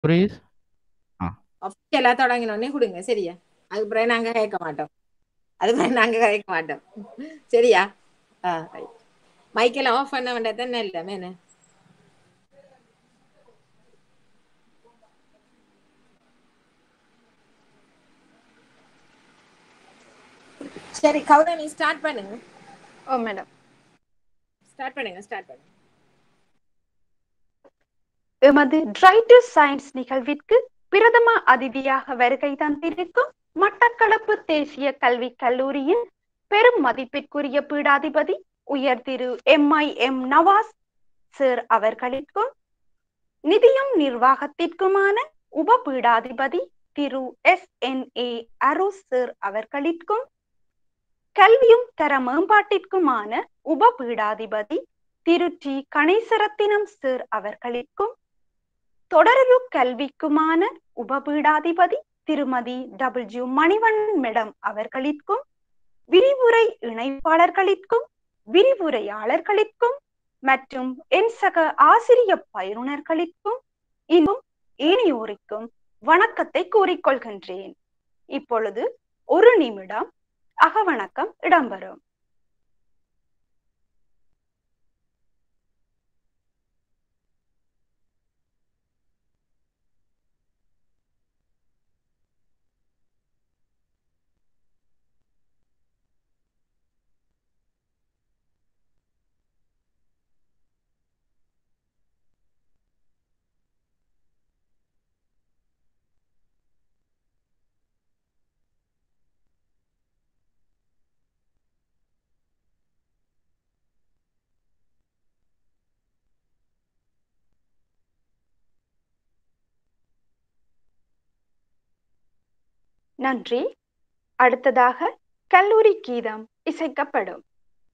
புரியுது. ஆ. அஃபிஷியலா தொடங்கினோடனே கொடுங்க சரியா? அதுக்கு பிறகு நாங்க கேட்க மாட்டோம். அது பிறகு நாங்க கேட்க மாட்டோம். சரியா? ரைட். மைக்கெல்லாம் ஆஃப் பண்ண வேண்டாம் தானே இல்லை மேனே? சரி கௌதம் நீ ஸ்டார்ட் பண்ணுங்க. ஓ மேடம். ஸ்டார்ட் பண்ணுங்க. எமது ட்ரை டு சயின்ஸ் நிகழ்விற்கு பிரதம அதிதியாக வருகை தந்திருக்கும் மட்டக்களப்பு தேசிய கல்விக் கல்லூரியின் பெரும் மதிப்பிற்குரிய பீடாதிபதி உயர் திரு MIM நவாஸ் சார் அவர்களுக்கும் நிதியும் நிர்வாகத்திற்குமான உப பீடாதிபதி திரு SNA அரோஸ் சார் அவர்களுக்கும் கல்வியும் தர மேம்பாட்டிற்குமான உப பீடாதிபதி திரு T கணேசரத்தினம் சார் அவர்களுக்கும் தொடரு கல்விக்குமான உபபீடாதிபதி திருமதி W மணிவண்ணன் மேடம் அவர்களுக்கும் விரிவுரை இணைப்பாளர்களுக்கும் விரிவுரையாளர்களுக்கும் மற்றும் என் சக ஆசிரிய பயிற்றுனர்களுக்கும் இன்னும் ஏனையோருக்கும் வணக்கத்தை கூறிக்கொள்கின்றேன். இப்பொழுது 1 நிமிடம் அகவணக்கம் இடம்பெறும். நன்றி. அடுத்ததாக கல்லூரி கீதம் இசைக்கப்படும்.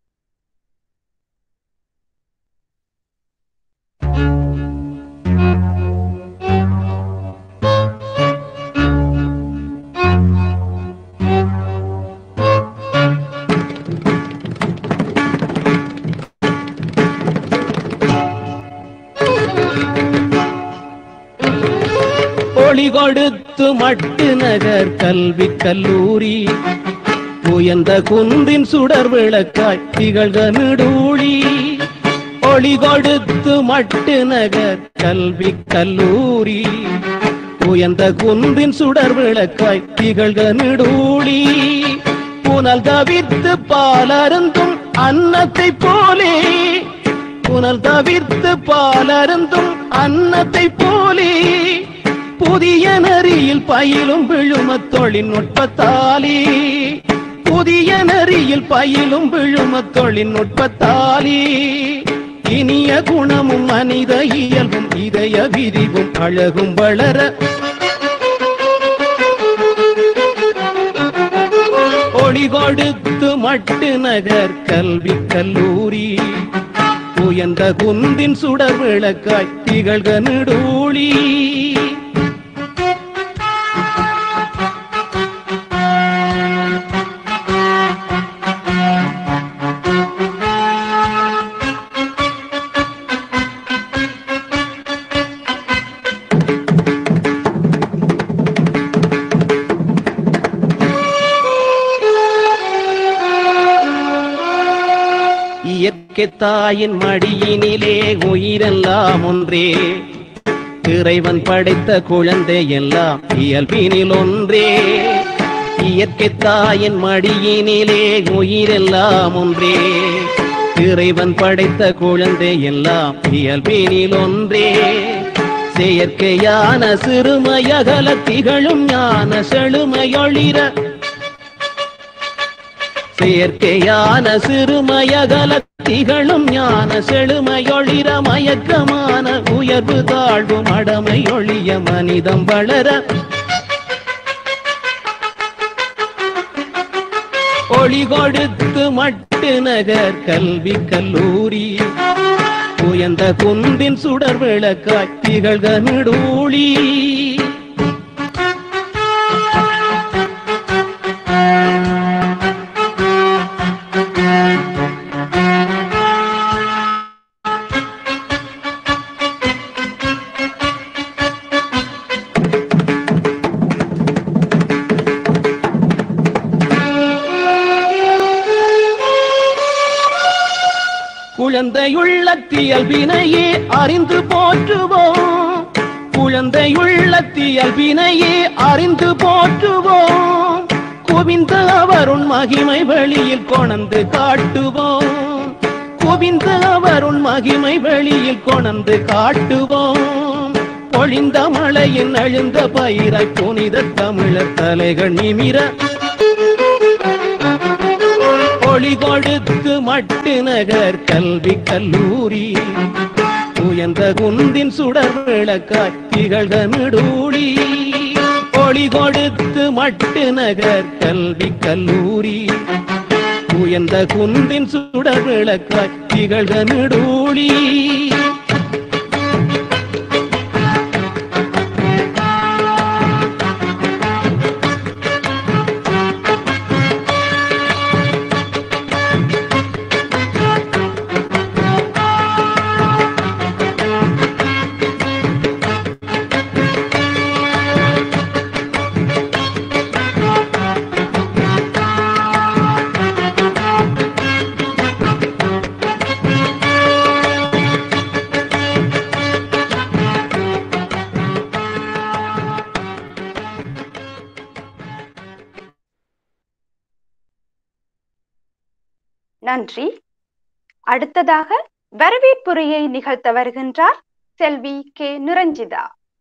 ஒளி கொடுத்து மட்டு நகர் கல்வி கல்லூரி உயர்ந்த குன்றின் சுடர் விளக்காய் திகழ்க நெடூழி. ஒளி கொடுத்து மட்டு நகர் கல்வி கல்லூரி உயர்ந்த குன்றின் சுடர் விளக்காய் திகழ்க நெடூழி. புனல் தவிர்த்து பாலருந்தும் அன்னத்தை போலே புனல் தவிர்த்து பாலருந்தும் அன்னத்தை போலே புதிய நெறியில் பயிலும் விழும தொழில்நுட்பத்தாலே புதிய நெறியில் பயிலும் விழும தொழில்நுட்பத்தாலே இனிய குணமும் மனித இயல்பும் இதய விரிவும் அழகும் வளர ஒளி கொடுத்து மட்டு நகர் கல்வி கல்லூரி உயர்ந்த குன்றின் சுடர் விளக்காய் திகழ்க நெடூழி. தாயின் மடியினிலே உயிரெல்லாம் ஒன்றே இறைவன் படைத்த குழந்தை எல்லாம் இயல்பினில் ஒன்றே. இயற்கை தாயின் மடியினிலே உயிரெல்லாம் ஒன்றே இறைவன் படைத்த குழந்தை எல்லாம் இயல்பினில் ஒன்றே. செயற்கையான சிறுமையகல திகழும் ஞான செழுமையொளிர செயற்கையான சிறுமயகல திகழும் ஞான செழுமையொளிர மயக்கமான உயர்வு தாழ்வு மடமையொழிய மனிதம் வளர ஒளி கொடுத்து மட்டு நகர் கல்வி கல்லூரி உயர்ந்த குன்றின் சுடர் விளக்காய் திகழ்க நெடூழி. குழந்தையுள்ளத்தியல்பினையே அறிந்து போற்றுவோம், குழந்தையுள்ளத்தியல்பினையே அறிந்து போற்றுவோம். குவிந்த அவருண் மகிமை வெளியில் கொணந்து காட்டுவோம், குவிந்த அவருண் மகிமை வெளியில் கொணந்து காட்டுவோம். பொழிந்த மழையின் அழுந்த பயிரை புனித தமிழர் தலைகள் நிமிர ஒளி கொடுத்து மட்டு நகர் கல்வி கல்லூரி உயர்ந்த குந்தின் சுடர் விளக்காய் திகழ்க நெடூழி. ஒளி கொடுத்து மட்டு நகர் கல்வி கல்லூரி உயர்ந்த குந்தின் சுடர் விளக்காய் திகழ்க நெடூழி. நன்றி. அடுத்ததாக வரவேற்புரையை நிகழ்த்த வருகின்றார் செல்வி கே நிரஞ்சிதா.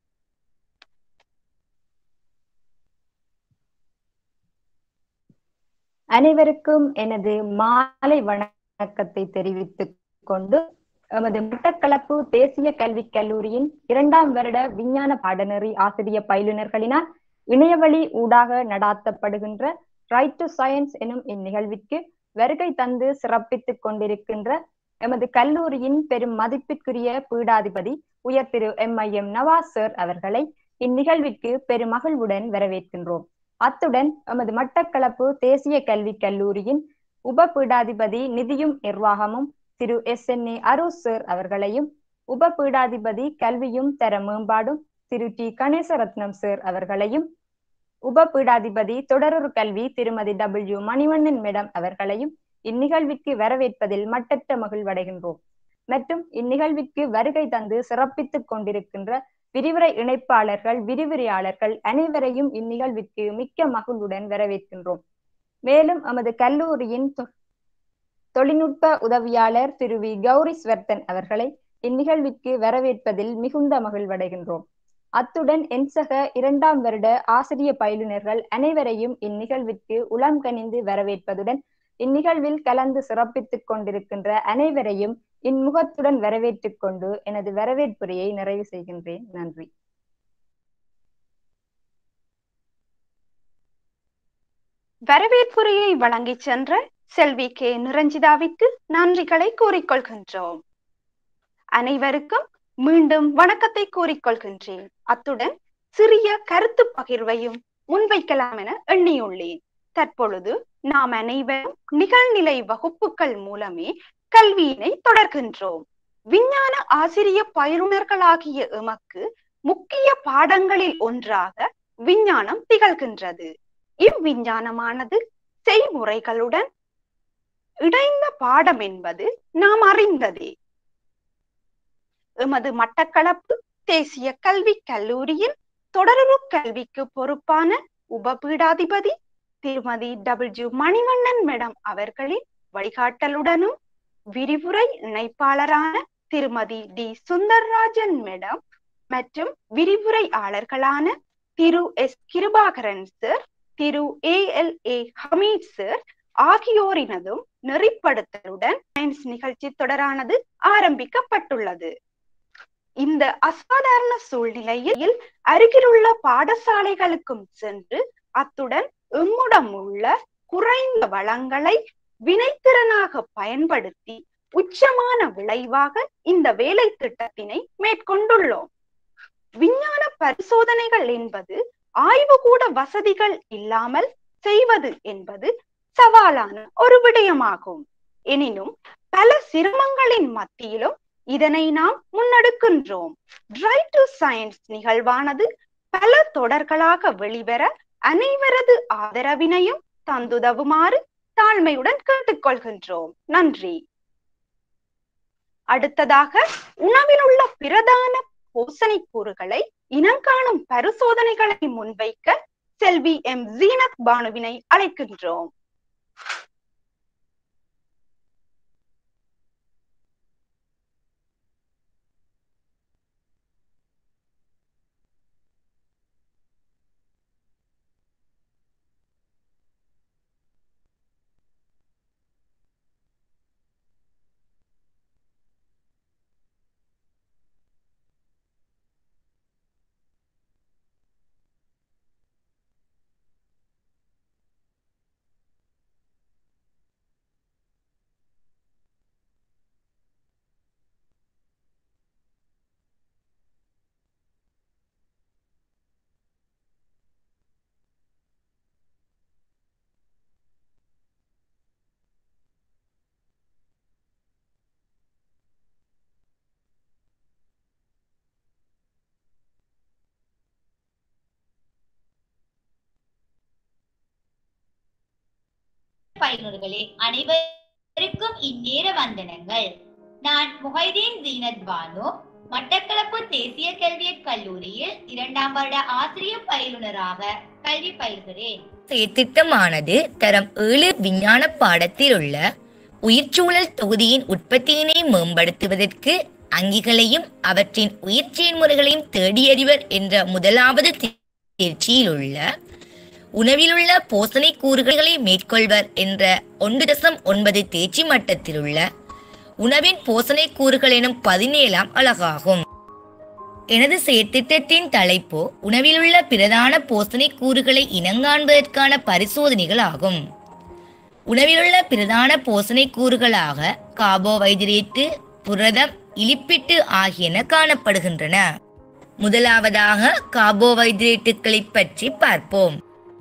அனைவருக்கும் எனது மாலை வணக்கத்தை தெரிவித்துக் கொண்டு, எமது மட்டக்களப்பு தேசிய கல்விக் கல்லூரியின் 2ஆம் வருட விஞ்ஞான பாடநெறி ஆசிரிய பயிலுனர்களினால் இணையவழி ஊடாக நடாத்தப்படுகின்ற ரைட் டு சயின்ஸ் எனும் இந்நிகழ்விற்கு வருகை தந்து சிறப்பித்துக் கொண்டிருக்கின்ற எமது கல்லூரியின் பெரும் மதிப்பிற்குரிய பீடாதிபதி உயர் திரு MIM நவாஸ் சார் அவர்களை இந்நிகழ்விற்கு பெருமகிழ்வுடன் வரவேற்கின்றோம். அத்துடன் எமது மட்டக்களப்பு தேசிய கல்விக் கல்லூரியின் உப பீடாதிபதி நிதியும் நிர்வாகமும் திரு SNA அருஸ் சார் அவர்களையும், உப பீடாதிபதி கல்வியும் தர மேம்பாடும் திரு T கணேசரத்னம் சார் அவர்களையும், உப பீடாதிபதி தொடரொரு கல்வி திருமதி W மணிவண்ணன் மேடம் அவர்களையும் இந்நிகழ்விற்கு வரவேற்பதில் மட்டற்ற மகிழ்வடைகின்றோம். மற்றும் இந்நிகழ்விற்கு வருகை தந்து சிறப்பித்துக் கொண்டிருக்கின்ற விரிவுரை இணைப்பாளர்கள், விரிவுரையாளர்கள் அனைவரையும் இந்நிகழ்விற்கு மிக்க மகிழ்வுடன் வரவேற்கின்றோம். மேலும் எமது கல்லூரியின் தொழில்நுட்ப உதவியாளர் திரு வி கௌரிஸ்வர்தன் அவர்களை இந்நிகழ்விற்கு வரவேற்பதில் மிகுந்த மகிழ்வடைகின்றோம். அத்துடன் என்சக 2ஆம் வருட ஆசிரிய பயிலுனர்கள் அனைவரையும் இந்நிகழ்விற்கு உளம் கனிந்து வரவேற்பதுடன் இந்நிகழ்வில் கலந்து சிறப்பித்துக் கொண்டிருக்கின்ற அனைவரையும் இன்முகத்துடன் வரவேற்றுக் கொண்டு எனது வரவேற்புரையை நிறைவு செய்கின்றேன். நன்றி. வரவேற்புரையை வழங்கி சென்ற செல்வி கே நிரஞ்சிதாவிற்கு நன்றிகளை கூறிக்கொள்கின்றோம். அனைவருக்கும் மீண்டும் வணக்கத்தை கூறிக்கொள்கின்றேன். அத்துடன் சிறிய கருத்து பகிர்வையும் முன்வைக்கலாம் என எண்ணியுள்ளேன். தற்பொழுது நாம் அனைவரும் நிகழ்நிலை வகுப்புகள் மூலமே கல்வியினை தொடர்கின்றோம். விஞ்ஞான ஆசிரிய பயிலுனர்களாகிய எமக்கு முக்கிய பாடங்களில் ஒன்றாக விஞ்ஞானம் திகழ்கின்றது. இவ்விஞ்ஞானமானது செய்முறைகளுடன் இணைந்த பாடம் என்பது நாம் அறிந்ததே. எமது மட்டக்களப்பு தேசிய கல்விக் கல்லூரியின் தொடர்பு கல்விக்கு பொறுப்பான உபபீடாதிபதி திருமதி W மணிவண்ணன் மேடம் அவர்களின் வழிகாட்டலுடனும் விரிவுரை இணைப்பாளரான திருமதி D சுந்தர்ராஜன் மேடம் மற்றும் விரிவுரையாளர்களான திரு S கிருபாகரன் சார், திரு ALA ஹமீத் சார் ஆகியோரினதும் நெறிப்படுத்தலுடன் சயின்ஸ் நிகழ்ச்சி தொடரானது ஆரம்பிக்கப்பட்டுள்ளது. இந்த அசாதாரண சூழ்நிலையில் அருகிலுள்ள பாடசாலைகளுக்கும் சென்று அத்துடன் எம்முடம் உள்ள குறைந்த வளங்களை வினைத்திறனாக பயன்படுத்தி உச்சமான விளைவாக இந்த வேலை திட்டத்தினை மேற்கொண்டுள்ளோம். விஞ்ஞான பரிசோதனைகள் என்பது ஆய்வுகூட வசதிகள் இல்லாமல் செய்வது என்பது சவாலான ஒரு விடயமாகும். எனினும் பல சிரமங்களின் மத்தியிலும் இதனை நாம் முன்னெடுக்கின்றோம். ரைட் டு சயின்ஸ் நிகழ்வானது பல தொடர்களாக வெளிவர அனைவரது ஆதரவினையும் தந்துதவுமாறு தாழ்மையுடன் கேட்டுக்கொள்கின்றோம். நன்றி. அடுத்ததாக உணவில் உள்ள பிரதான போசனை கூறுகளை இனங்காணும் பரிசோதனைகளை முன்வைக்க செல்வி எம் ஜீனத் பானுவினை அழைக்கின்றோம். பயிலுனர்களே அனைவருக்கும் இந்நேர வந்தனங்கள். நான் முஹைதீன் ஜீனத் பானு, மட்டக்களப்பு தேசிய கல்வியற் கல்லூரியில் 2ஆம் வருட ஆசிரியர் பயிலுனராக கல்வி பயில்கிறேன். திட்டமானது தரம் 7 விஞ்ஞான பாடத்தில் உள்ள உயிர்ச்சூழல் தொகுதியின் உற்பத்தியினை மேம்படுத்துவதற்கு அங்கிகளையும் அவற்றின் உயிர் செயல்முறைகளையும் தேடியறிவர் என்ற முதலாவது தேர்ச்சியில் உள்ள உணவிலுள்ள போசனை கூறுகளை மேற்கொள்வர் என்ற 1.9 தேர்ச்சி மட்டத்தில் உள்ள உணவின் போசனை கூறுகள் எனும் 17ஆம் அலகாகும். எனது செயற்திட்டத்தின் தலைப்பு உணவிலுள்ள பிரதான போசனை கூறுகளை இனங்காண்பதற்கான பரிசோதனைகள் ஆகும். உணவிலுள்ள பிரதான போசனை கூறுகளாக கார்போஹைட்ரேட்டு, புரதம், இலிப்பிட்டு ஆகியன காணப்படுகின்றன. முதலாவதாக கார்போஹைட்ரேட்டுகளை பற்றி பார்ப்போம்.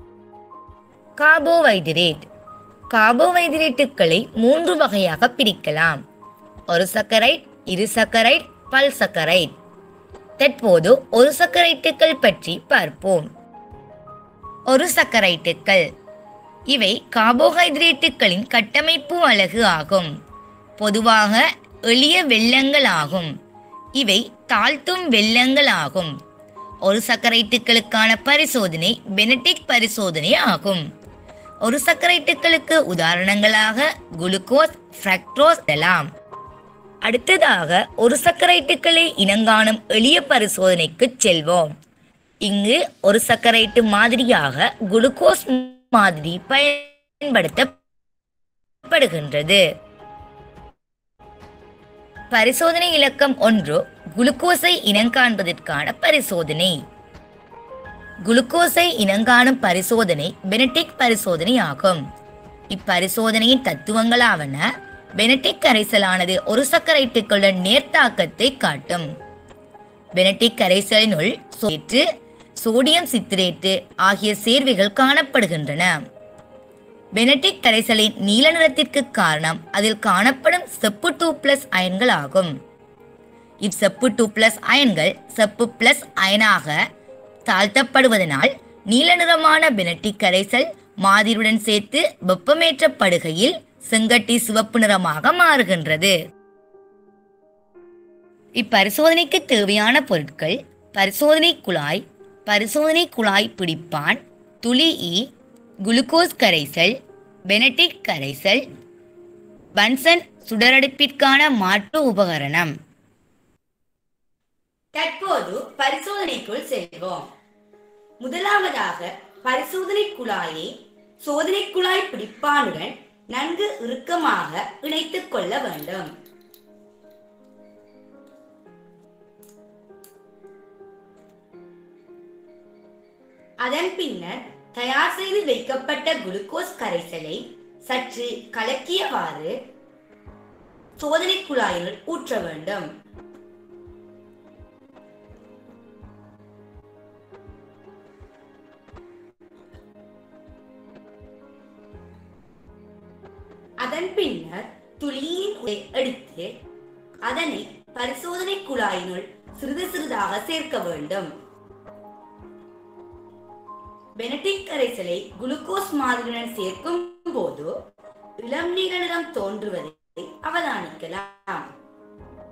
கார்போஹைட்ரேட்டுகளை 3 வகையாக பிரிக்கலாம். ஒரு சக்கரைட், இரு சக்கரைட், பல் சக்கரைட். தற்போது ஒரு சக்கரைட்டுகள் பற்றி பார்ப்போம். ஒரு சக்கரைட்டுகள் இவை கார்போஹைட்ரேட்டுகளின் கட்டமைப்பு அலகு ஆகும். பொதுவாக எளிய வெல்லங்கள் ஆகும். இவை தாழ்த்தும் வெல்லங்கள் ஆகும். ஒரு சக்கரைட்டுகளுக்கான பரிசோதனை பெனடிக் பரிசோதனை ஆகும். ஒரு சக்கரைட்டுகளுக்கு உதாரணங்களாக குளுக்கோஸ், ஃப்ரக்டோஸ் எல்லாம். அடுத்ததாக ஒரு சக்கரைட்டுகளை இனங்காணும் எளிய பரிசோதனைக்கு செல்வோம். இங்கு ஒரு சக்கரைட்டு மாதிரியாக குளுக்கோஸ் மாதிரி பயன்படுத்தப்படுகின்றது. பரிசோதனை இலக்கம் 1 குளுக்கோஸை இனங்காண்பதற்கான பரிசோதனை. குளுக்கோஸை இனங்காணும் பரிசோதனை பெனடிக் பரிசோதனை ஆகும். இப்பரிசோதனையின் தத்துவங்களாவன: பெனடிக் கரைசலானது ஒரு சக்கரைட்டுகளுடன் நேர்த்தாக்கத்தை காட்டும். பெனடிக் கரைசலினுள் சோடியம் சித்திரேட்டு ஆகிய சேர்வைகள் காணப்படுகின்றன. பெனடிக் கரைசலின் நீல நிறத்திற்கு காரணம் அதில் காணப்படும் செப்பு 2+ அயன்கள் ஆகும். இச்செப்பு 2+ அயன்கள் செப்பு பிளஸ் அயனாக தாழ்த்தப்படுவதனால் நீல நிறமான பெனடிக் கரைசல் மாதிரியுடன் சேர்த்து வெப்பமேற்றப்படுகையில் செங்கட்டி சிவப்பு நிறமாக மாறுகின்றது. இப்பரிசோதனைக்கு தேவையான பொருட்கள்: பரிசோதனை குழாய், பரிசோதனை குழாய் பிடிப்பான், துளி ஈ, குளுக்கோஸ் கரைசல், பெனடிக் கரைசல், பன்சன் சுடரடுப்பிற்கான மாற்று உபகரணம். தற்போது பரிசோதனைக்குள் செல்வோம். முதலாவதாக பரிசோதனை குழாயை சோதனை குழாய் பிடிப்பானுடன் நன்கு இறுக்கமாக இணைத்துக் கொள்ள வேண்டும். அதன் பின்னர் தயார் செய்து வைக்கப்பட்ட குளுக்கோஸ் கரைசலை சற்று கலக்கியவாறு சோதனை குழாயில் ஊற்ற வேண்டும். அதன் பின்னர் துளியின் எடுத்து அதனை பரிசோதனை குழாயினுள் சிறிது சிறிதாக சேர்க்க வேண்டும். பெனடிக் கரைசலை குளுக்கோஸ் மாதிரியுடன் சேர்க்கும் போது இளம் நீல நிறம் தோன்றுவதை அவதானிக்கலாம்.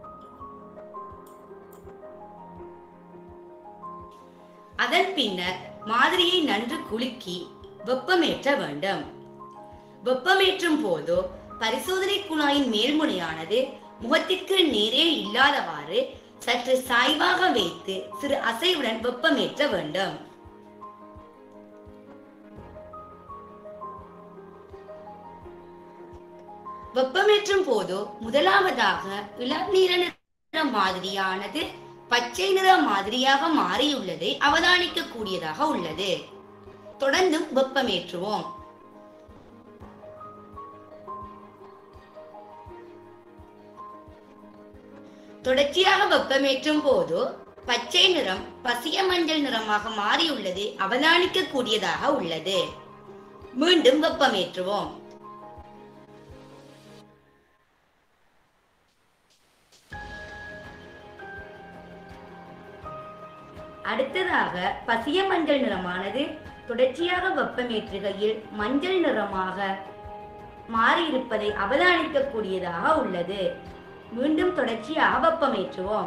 அதன் பின்னர் மாதிரியை நன்கு குலுக்கி வெப்பமேற்ற வேண்டும். வெப்பமேற்றும் போது பரிசோதனை குழாயின் மேல்முனையானது முகத்திற்கு நேரே இல்லாதவாறு சற்று சாய்வாக வைத்து சிறு அசைவுடன் வெப்பமேற்ற வேண்டும். வெப்பமேற்றும் போது முதலாவதாக இளநீல நிற மாதிரியானது பச்சை நிற மாதிரியாக மாறியுள்ளதை அவதானிக்க கூடியதாக உள்ளது. தொடர்ந்து வெப்பமேற்றுவோம். தொடர்ச்சியாக வெப்பமேற்றும் போது பச்சை நிறம் பசிய மஞ்சள் நிறமாக மாறியுள்ளது அவதானிக்க கூடியதாக உள்ளது. மீண்டும் வெப்பமேற்றுவோம். அடுத்ததாக பசிய மஞ்சள் நிறமானது தொடர்ச்சியாக வெப்பமேற்றுகையில் மஞ்சள் நிறமாக மாறியிருப்பதை அவதானிக்க கூடியதாக உள்ளது. மீண்டும் தொடர்ச்சியாக வெப்பமேற்றுவோம்.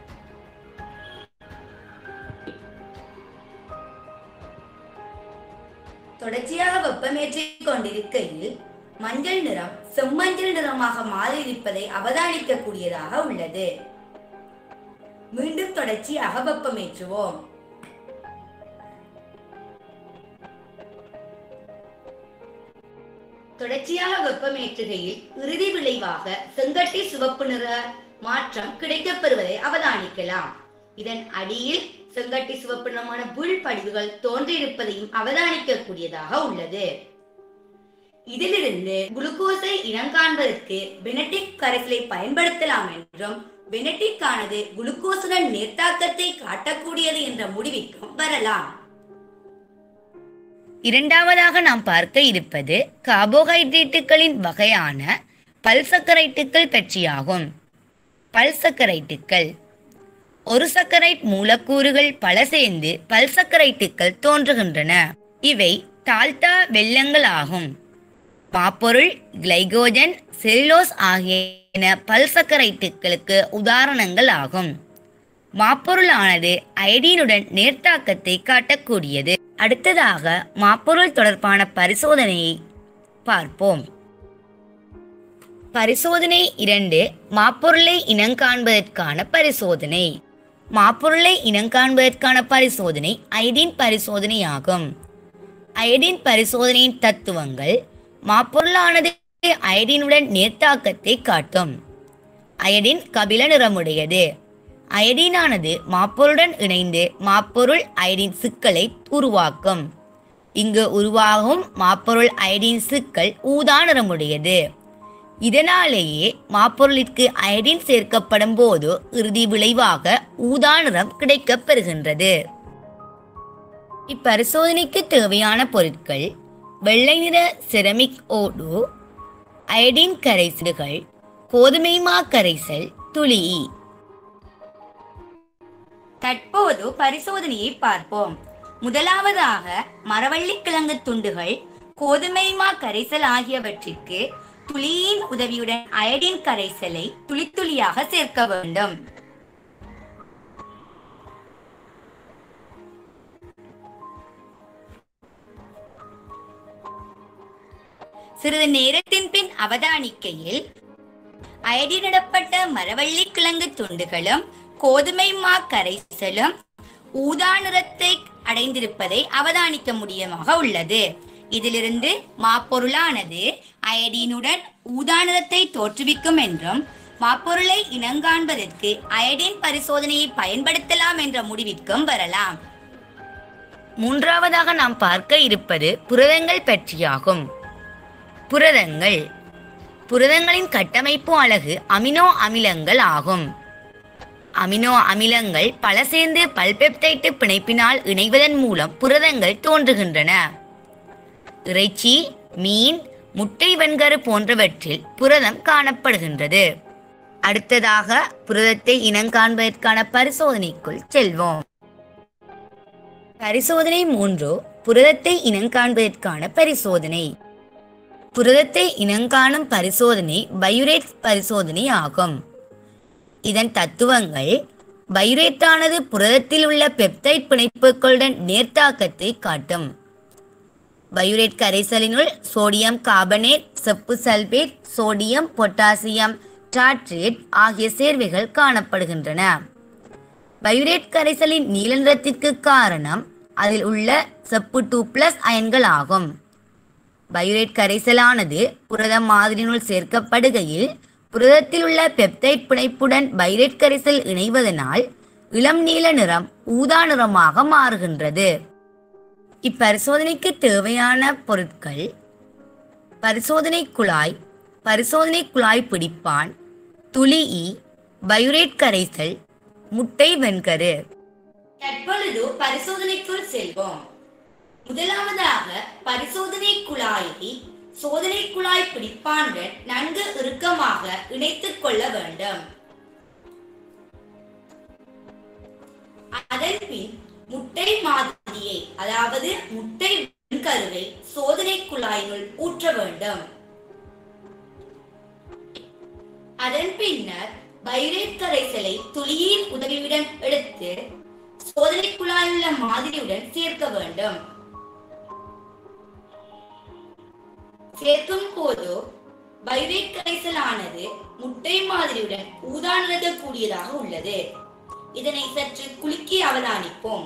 தொடர்ச்சியாக வெப்பமேற்றிக் கொண்டிருக்கையில் மஞ்சள் நிறம் செம்மஞ்சள் நிறமாக மாறியிருப்பதை அவதானிக்க கூடியதாக உள்ளது. மீண்டும் தொடர்ச்சியாக வெப்பமேற்றுவோம். தொடர்ச்சியாக வெப்பமேற்றுகையில் இறுதி விளைவாக செங்கட்டி சிவப்பு நிற மாற்றம் கிடைக்கப்பெறுவதை அவதானிக்கலாம். இதன் அடியில் செங்கட்டி சிவப்பு நிறமான புல் படிவுகள் தோன்றியிருப்பதையும் அவதானிக்க கூடியதாக உள்ளது. இதிலிருந்து குளுக்கோஸை இனங்காண்பதற்கு பெனடிக் கரைசலை பயன்படுத்தலாம் என்றும் பெனடிக் ஆனது குளுக்கோஸுடன் நேர்த்தாக்கத்தை காட்டக்கூடியது என்ற முடிவுக்கும் வரலாம். இரண்டாவதாக நாம் பார்க்க இருப்பது கார்போஹைட்ரேட்டுகளின் வகையான பல்சக்கரைட்டுகள் பற்றியாகும். பல்சக்கரைட்டுகள் ஒரு சக்கரைட் மூலக்கூறுகள் பல சேர்ந்து பல்சக்கரைட்டுகள் தோன்றுகின்றன. இவை டால்டா வெல்லங்கள் ஆகும். பாப்பொருள், கிளைகோஜன், செல்லுலோஸ் ஆகியன பல்சக்கரைட்டுகளுக்கு உதாரணங்கள் ஆகும். மாப்பொருளானது அயடீனுடன் நேர்த்தாக்கத்தை காட்டக்கூடியது. அடுத்ததாக மாப்பொருள் தொடர்பான பரிசோதனையை பார்ப்போம். பரிசோதனை 2 மாப்பொருளை இனங்காண்பதற்கான பரிசோதனை. மாப்பொருளை இனங்காண்பதற்கான பரிசோதனை அயடின் பரிசோதனையாகும். அயடின் பரிசோதனையின் தத்துவங்கள்: மாப்பொருளானது அயடினுடன் நேர்த்தாக்கத்தை காட்டும். அயடின் கபில நிறமுடையது. அயடினானது மாப்பொருளுடன் இணைந்து மாப்பொருள் அயடின் சிக்கலை உருவாக்கும். இங்கு உருவாகும் மாப்பொருள் அயடின் சிக்கல் ஊதா நிறமுடையது. இதனாலேயே மாப்பொருளிற்கு அயடின் சேர்க்கப்படும் போது இறுதி விளைவாக ஊதா நிறம் கிடைக்கப் பெறுகின்றது. இப்பரிசோதனைக்கு தேவையான பொருட்கள்: வெள்ளை நிற செரமிக் ஓடு, அயடின் கரைசல்கள், கோதுமை மா கரைசல், துளி. தற்போது பரிசோதனையை பார்ப்போம். முதலாவதாக மரவள்ளி கிழங்கு துண்டுகள், கோதுமை மா கரைசல் ஆகியவற்றிற்கு துளியின் உதவியுடன் அயடின் கரைசலை துளி துளியாக சேர்க்க வேண்டும். சிறிது நேரத்தின் பின் அவதானிக்கையில் அயடினிடப்பட்ட மரவள்ளி கிழங்கு துண்டுகளும் கோதுமை மா கரைசலும் ஊதா நிறத்தை அடைந்திருப்பதை அவதானிக்க முடியுமாக உள்ளது. இதிலிருந்து மாப்பொருளானது அயடினுடன் ஊதா நிறத்தை தோற்றுவிக்கும் என்றும் மாப்பொருளை இனங்காண்பதற்கு அயடின் பரிசோதனையை பயன்படுத்தலாம் என்ற முடிவிற்கும் வரலாம். மூன்றாவதாக நாம் பார்க்க இருப்பது புரதங்கள் பற்றியாகும். புரதங்கள் புரதங்களின் கட்டமைப்பு அலகு அமினோ அமிலங்கள் ஆகும். அமினோ அமிலங்கள் பல சேர்ந்து பல்பெப்டைடு பிணைப்பினால் இணைவதன் மூலம் புரதங்கள் தோன்றுகின்றன. இறைச்சி, மீன், முட்டை வெண்கரு போன்றவற்றில் புரதம் காணப்படுகின்றது. அடுத்ததாக புரதத்தை இனங்காண்பதற்கான பரிசோதனைக்குள் செல்வோம். பரிசோதனை 3 புரதத்தை இனங்காண்பதற்கான பரிசோதனை. புரதத்தை இனங்காணும் பரிசோதனை பையூரேட் பரிசோதனை ஆகும். இதன் தத்துவங்கள்: பைரேட்டானது புரதத்தில் உள்ள பெப்டைட் பிணைப்புகளுடன் நேர்த்தாக்கத்தை காட்டும். பைரேட் கரைசலினுள் சோடியம் கார்பனேட், செப்பு சல்பேட், சோடியம் பொட்டாசியம் டார்ட்ரேட் ஆகிய சேர்வைகள் காணப்படுகின்றன. பைரேட் கரைசலின் நீல நிறத்திற்கு காரணம் அதில் உள்ள செப்பு 2+ அயன்கள் ஆகும். பைரேட் கரைசலானது புரத மாதிரியினுள் சேர்க்கப்படுகையில் புரதத்தில் உள்ள பெப்டைட் பிணைப்புடன் பைரேட் கரைசல் இணைவதனால் இளம் நீல நிறம் ஊதா நிறமாக மாறுகின்றது. இப்பரிசோதனைக்கு தேவையான பொருட்கள்: பரிசோதனை குழாய் பிடிப்பான், துளி ஈ, பைரேட் கரைசல், முட்டை வெண்கரு. தற்பொழுது பரிசோதனைக்குள் செல்வோம். முதலாவதாக பரிசோதனை குழாயை சோதனை குழாய் பிடிப்பானுடன் நன்கு இறுக்கமாக இணைத்துக் கொள்ள வேண்டும். அதன் பின் முட்டை மாதிரியை, அதாவது முட்டை வெண்கருவை சோதனை குழாயினுள் ஊற்ற வேண்டும். அதன் பின்னர் பைரேட் கரைசலை துளியின் உதவியுடன் எடுத்து சோதனை குழாயில் உள்ள மாதிரியுடன் சேர்க்க வேண்டும். சேர்க்கும் போது பைரேட் கரைசலானது முட்டை மாதிரியுடன் ஊதா நிற கூடியதாக உள்ளது. இதனை சற்று குலுக்கி அவதானிப்போம்.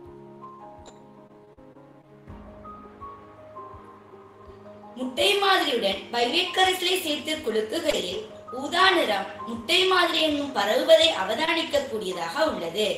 முட்டை மாதிரியுடன் பைரேட் கரைசலை சேர்த்து குலுக்குகையில் ஊதா நிறம் முட்டை மாதிரி என்னும் பரவுவதை அவதானிக்க கூடியதாக உள்ளது.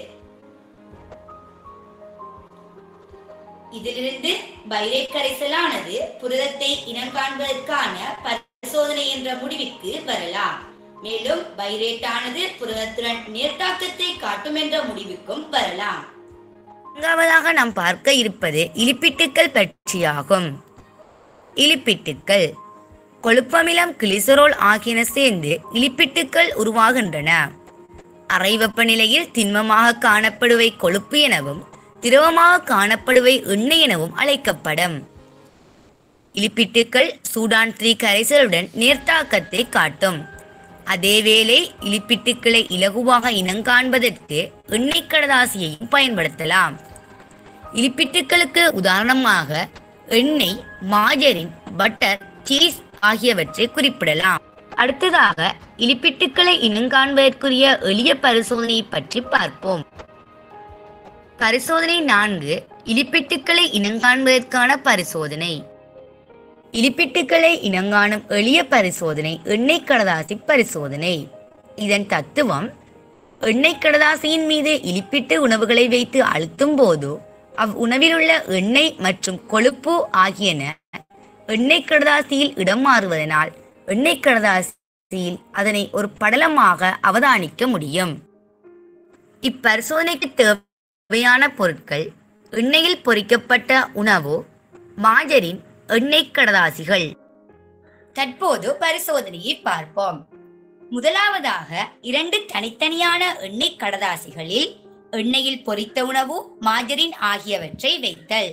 இதிலிருந்து பைரேட் கரைசலானது புரதத்தை இனம் காண்பதற்கான பரிசோதனை என்ற முடிவிற்கு வரலாம். மேலும் பைரேட்டானது புரதத்துடன் நேர்த்தாக்கத்தை காட்டும் என்ற முடிவுக்கும் வரலாம். இரண்டாவதாக நாம் பார்க்க இருப்பது இலிப்பிட்டுக்கள் பற்றியாகும். இலிப்பிட்டுக்கள் கொழுப்பமிலம், கிளிசரோல் ஆகியன சேர்ந்து இலிப்பிட்டுக்கள் உருவாகின்றன. அறை வெப்பநிலையில் திண்மமாக காணப்படுவை கொழுப்பு எனவும் திரவமாக காணப்படுவை எண்ணெய் எனவும் அழைக்கப்படும். இலிப்பிட்டுக்கள் சூடான் 3 கரைசலுடன் நேர்த்தாக்கத்தை காட்டும். அதேவேளை இலிப்பிட்டுக்களை இலகுவாக இனங்காண்பதற்கு எண்ணெய் கடதாசியையும் பயன்படுத்தலாம். இலிப்பிட்டுக்களுக்கு உதாரணமாக எண்ணெய், மார்ஜரின், பட்டர், சீஸ் ஆகியவற்றை குறிப்பிடலாம். அடுத்ததாக இலிப்பிட்டுக்களை இனங்காண்பதற்குரிய எளிய பரிசோதனையை பற்றி பார்ப்போம். பரிசோதனை 4 இலிப்பிட்டுக்களை இனங்காண்பதற்கான பரிசோதனை. இலிப்பிட்டுக்களை இனங்காணும் எளிய பரிசோதனை எண்ணெய் கடதாசி பரிசோதனை. இதன் தத்துவம்: எண்ணெய் கடதாசியின் மீது இலிப்பிட்டு உணவுகளை வைத்து அழுத்தும் போது அவ்வுணவில் உள்ள எண்ணெய் மற்றும் கொழுப்பு ஆகியன எண்ணெய் கடதாசியில் இடம் மாறுவதனால் எண்ணெய் கடதாசியில் அதனை ஒரு படலமாக அவதானிக்க முடியும். இப்பரிசோதனைக்கு தேவையான பொருட்கள்: எண்ணெயில் பொரிக்கப்பட்ட உணவு, மார்ஜரின், எண்ணெய் கடதாசிகள். தற்போது பரிசோதனையை பார்ப்போம். முதலாவதாக 2 தனித்தனியான எண்ணெய் கடதாசிகளில் எண்ணெயில் பொரித்த உணவு, மார்ஜரின் ஆகியவற்றை வைத்தல்.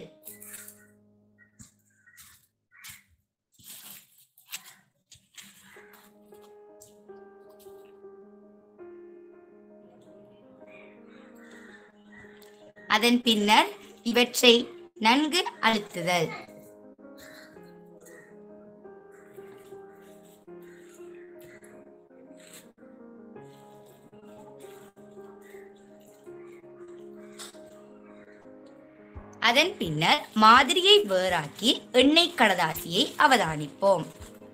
அதன் பின்னர் இவற்றை நன்கு அழுத்துதல். அதன் பின்னர் மாதிரியை வேறாக்கி எண்ணெய் கடதாசியை அவதானிப்போம்.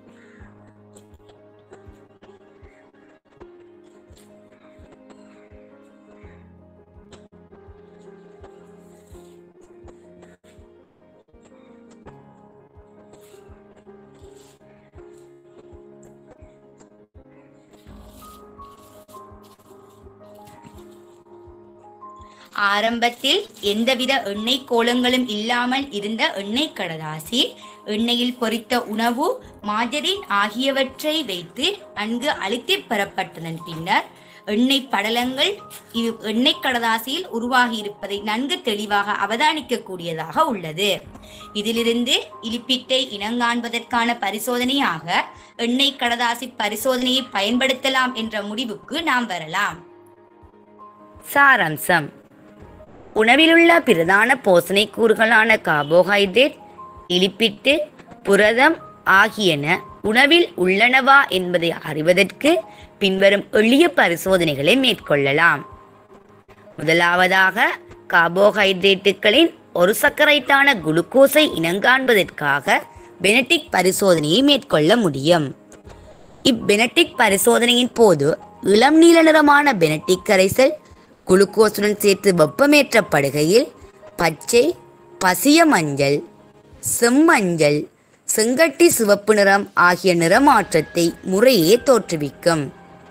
ஆரம்பத்தில் எந்தவித எண்ணெய் கோலங்களும் இல்லாமல் இருந்த எண்ணெய் கடதாசி எண்ணெயில் பொரித்த உணவு, மார்ஜரின் ஆகியவற்றை வைத்து நன்கு அழுத்தி பெறப்பட்டதன் பின்னர் எண்ணெய் படலங்கள் எண்ணெய் கடதாசியில் உருவாகி இருப்பதை நன்கு தெளிவாக அவதானிக்க கூடியதாக உள்ளது. இதிலிருந்து இலிப்பிட்டை இனங்காண்பதற்கான பரிசோதனையாக எண்ணெய் கடதாசி பரிசோதனையை பயன்படுத்தலாம் என்ற முடிவுக்கு நாம் வரலாம். சாராம்சம். உணவிலுள்ள பிரதான போசனை கூறுகளான கார்போஹைட்ரேட், இலிப்பிட்டு, புரதம் ஆகியன உணவில் உள்ளனவா என்பதை அறிவதற்கு பின்வரும் எளிய பரிசோதனைகளை மேற்கொள்ளலாம். முதலாவதாக, கார்போஹைட்ரேட்டுகளின் ஒரு சக்கரைட்டான குளுக்கோஸை இனங்காண்பதற்காக பெனடிக் பரிசோதனையை மேற்கொள்ள முடியும். இப்பெனடிக் பரிசோதனையின் போது இளம் நீல நிறமான பெனடிக் கரைசல் குளுக்கோஸுடன் சேர்த்து வெப்பமேற்றப்படுகையில் பச்சை, பசிய மஞ்சள், செம்மஞ்சள், செங்கட்டி சிவப்பு நிறம் ஆகிய நிறமாற்றத்தை முறையே தோற்றுவிக்கும்.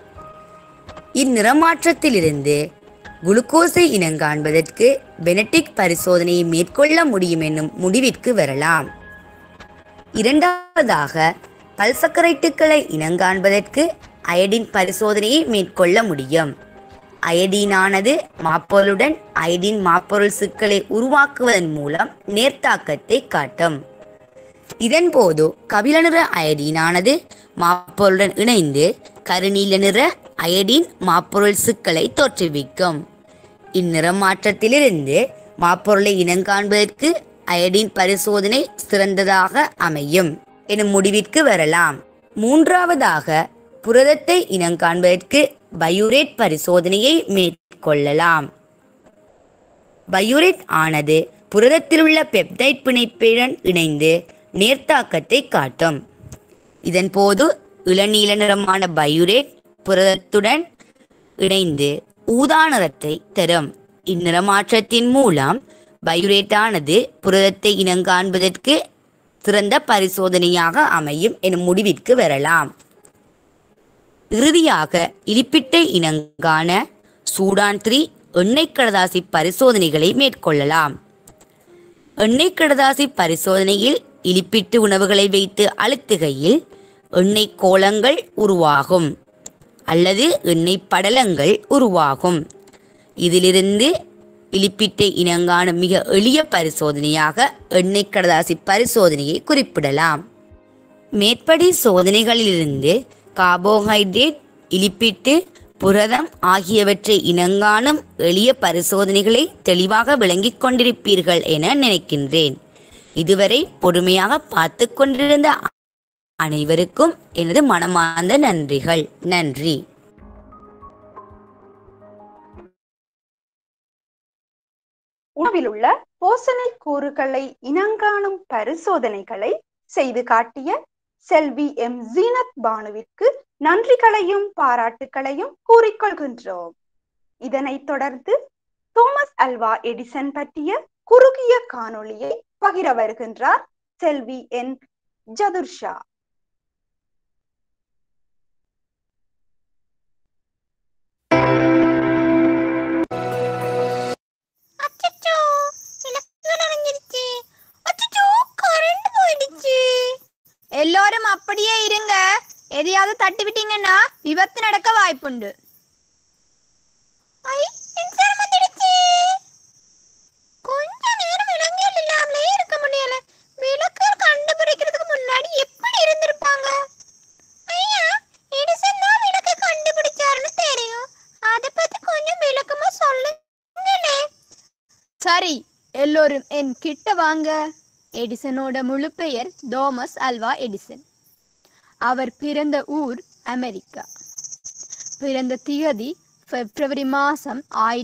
இந்நிறமாற்றத்திலிருந்து குளுக்கோஸை இனங்காண்பதற்கு பெனடிக் பரிசோதனையை மேற்கொள்ள முடியும் என்னும் முடிவிற்கு வரலாம். இரண்டாவதாக, பல்சக்கரைட்டுகளை இனங்காண்பதற்கு அயடின் பரிசோதனையை மேற்கொள்ள முடியும். அயடீனானது மாப்பொருளுடன் அயடின் மாப்பொருள் சிக்கலை உருவாக்குவதன் மூலம் நேர்த்தாக்கத்தை காட்டும். இதன்போது கபில நிற அயடீனானது மாப்பொருளுடன் இணைந்து கருநீல நிற அயடின் மாப்பொருள் சிக்கலை தோற்றுவிக்கும். இந்நிறமாற்றத்திலிருந்து மாப்பொருளை இனங்காண்பதற்கு அயடின் பரிசோதனை சிறந்ததாக அமையும் எனும் முடிவிற்கு வரலாம். மூன்றாவதாக, புரதத்தை இனங்காண்பதற்கு பயூரேட் பரிசோதனையை மேற்கொள்ளலாம். பயூரேட் ஆனது புரதத்திலுள்ள பெப்டைட் பிணைப்புடன் இணைந்து நேர்த்தாக்கத்தை காட்டும். இதன்போது இளநீல நிறமான பயூரேட் புரதத்துடன் இணைந்து ஊதா நிறத்தை தரும். இந்நிறமாற்றத்தின் மூலம் பயூரேட்டானது புரதத்தை இனங்காண்பதற்கு சிறந்த பரிசோதனையாக அமையும் எனும் முடிவிற்கு வரலாம். இறுதியாக, இலிப்பிட்டை இனங்காண சூடான் 3 எண்ணெய் கடதாசி பரிசோதனைகளை மேற்கொள்ளலாம். எண்ணெய் கடதாசி பரிசோதனையில் இலிப்பிட்டு உணவுகளை வைத்து அழுத்துகையில் எண்ணெய் கோளங்கள் உருவாகும் அல்லது எண்ணெய் படலங்கள் உருவாகும். இதிலிருந்து இலிப்பிட்டை இனங்காணும் மிக எளிய பரிசோதனையாக எண்ணெய் கடதாசி பரிசோதனையை குறிப்பிடலாம். மேற்படி சோதனைகளிலிருந்து கார்போஹைட்ரேட், இலிப்பிட்டு, புரதம் ஆகியவற்றை இனங்காணும் எளிய பரிசோதனைகளை தெளிவாக விளங்கிக் கொண்டிருப்பீர்கள் என நினைக்கின்றேன். இதுவரை பொறுமையாக பார்த்து கொண்டிருந்த அனைவருக்கும் எனது மனமார்ந்த நன்றிகள். நன்றி. உணவில் உள்ள போசனை கூறுகளை இனங்காணும் பரிசோதனைகளை செய்து காட்டிய செல்வி எம் ஜீனத் பானுவிற்கு நன்றிகளையும் பாராட்டுகளையும் கூறிக்கொள்கின்றோம். இதனைத் தொடர்ந்து தோமஸ் அல்வா எடிசன் பற்றிய குறுகிய காணொளியை பகிர வருகின்றார் செல்வி என் ஜதுர்ஷா. எல்லாரும் அப்படியே இருங்க. எதையாவது தட்டி விட்டீங்கன்னா விபத்து நடக்க வாய்ப்புண்டு. கொஞ்ச நேரம் விலங்குகள் இல்லாமலே இருக்க முடியல. விளக்கு கண்டுபிடிக்கிறதுக்கு முன்னாடி எப்படி இருந்திருப்பாங்க? ஐயா, எடிசன் தான் விளக்கு கண்டுபிடிச்சாருன்னு தெரியும். அதை பத்தி கொஞ்சம் விளக்கமா சொல்லுங்களே. சரி, எல்லோரும் என் கிட்ட வாங்க. எடிசனோட முழு பெயர் தோமஸ் அல்வா எடிசன். அவர் பிறந்த ஊர் அமெரிக்கா. பிறந்த திகதி பிப்ரவரி மாசம்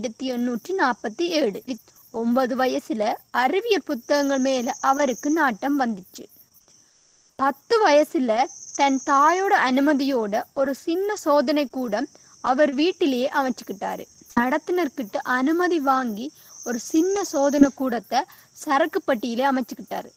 1847. 9 வயசுல அறிவியல் புத்தகங்கள் மேல அவருக்கு நாட்டம் வந்துச்சு. 10 வயசுல தன் தாயோட அனுமதியோட ஒரு சின்ன சோதனை கூடம் அவர் வீட்டிலேயே அமைச்சுக்கிட்டாரு. நடத்துனர்கிட்ட அனுமதி வாங்கி ஒரு சின்ன சோதனை கூடத்தை சரக்கு பட்டியிலே அமைச்சுக்கிட்டாரு.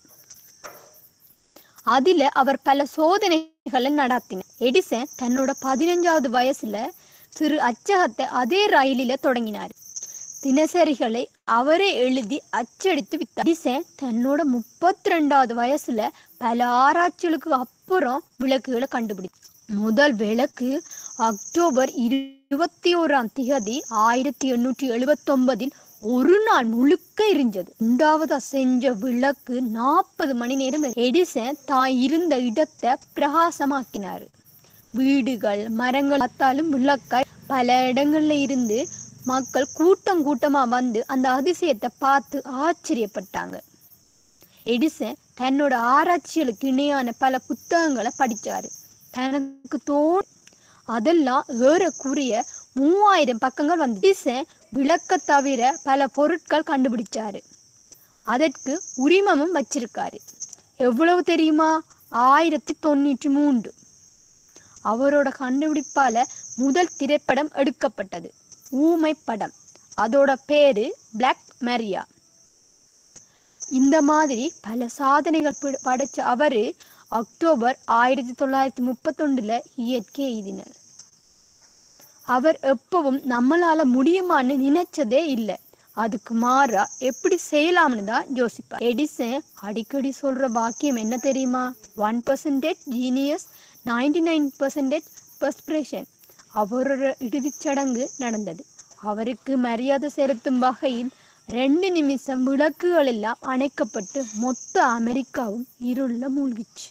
அதுல அவர் பல சோதனைகளை நடத்தினார். எடிசன் தன்னோட 15வது வயசுல சிறு அச்சகத்தை அதே ரயிலில தொடங்கினார். தினசரிகளை அவரே எழுதி அச்சடித்து வித்தார். எடிசன் தன்னோட 32வது வயசுல பல ஆராய்ச்சிகளுக்கு அப்புறம் விளக்குகளை கண்டுபிடித்தார். முதல் விளக்கு அக்டோபர் 21ஆம் தேதி 1879 ஒரு நாள் முழுக்க எரிஞ்சது. 2வது செஞ்ச விளக்கு 40 மணி நேரம் எடிசன் தான் இருந்த இடத்தை பிரகாசமாக்கினார். வீடுகள், மரங்கள் பார்த்தாலும் விளக்காய் பல இடங்கள்ல இருந்து மக்கள் கூட்டம் கூட்டமா வந்து அந்த அதிசயத்தை பார்த்து ஆச்சரியப்பட்டாங்க. எடிசன் தன்னோட ஆராய்ச்சிகளுக்கு இணையான பல புத்தகங்களை படிச்சாரு. தனக்கு அதெல்லாம் ஏறக்குறைய 3000 பக்கங்கள் வந்து. எடிசன் விளக்க தவிர பல பொருட்கள் கண்டுபிடிச்சாரு. அதற்கு உரிமமும் வச்சிருக்காரு. எவ்வளவு தெரியுமா? 1093. அவரோட கண்டுபிடிப்பால முதல் திரைப்படம் எடுக்கப்பட்டது, ஊமை படம். அதோட பேரு பிளாக் மரியா. இந்த மாதிரி பல சாதனைகள் படைச்ச அவரு அக்டோபர் 1931 இயற்கை எய்தினார். அவர் எப்பவும் நம்மளால முடியுமான்னு நினைச்சதே இல்லை. அதுக்கு மாறா எப்படி செய்யலாம்னு தான் யோசிப்பார். எடிசன் அடிக்கடி சொல்ற வாக்கியம் என்ன தெரியுமா? 1% ஜீனியஸ், 99% பெர்ஸ்பிரேஷன். அவரோட இறுதிச் சடங்கு நடந்தது. அவருக்கு மரியாதை செலுத்தும் வகையில் 2 நிமிஷம் விளக்குகள் எல்லாம் அணைக்கப்பட்டு மொத்த அமெரிக்காவும் இருள மூழ்கிச்சு.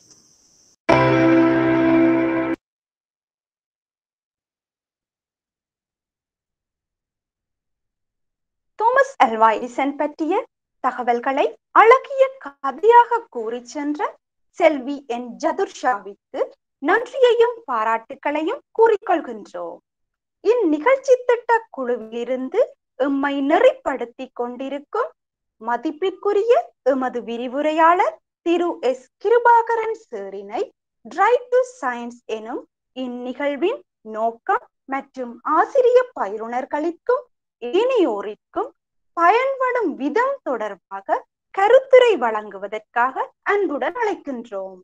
தாமஸ் அல்வா எடிசன் பற்றிய தகவல்களை அழகிய கதையாக கூறி சென்ற செல்வி என் ஜதுர்ஷாவிற்கு நன்றியையும் பாராட்டுக்களையும் கூறிக்கொள்கின்றோம். இந்நிகழ்ச்சி திட்ட குழுவிலிருந்து எம்மை நெறிப்படுத்தி கொண்டிருக்கும் மதிப்பிற்குரிய எமது விரிவுரையாளர் திரு எஸ். கிருபாகரன் சேரினை டிரைவ் டு சயின்ஸ் எனும் இந்நிகழ்வின் நோக்கம் மற்றும் ஆசிரிய பயிலுனர்களுக்கும் ஏனையோரிற்கும் பயன்படும் விதம் தொடர்பாக கருத்துரை வழங்குவதற்காக அன்புடன் அழைக்கின்றோம்.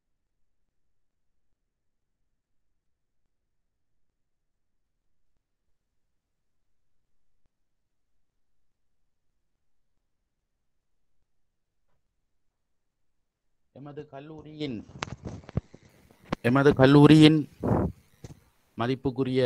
எமது கல்லூரியின் மதிப்புக்குரிய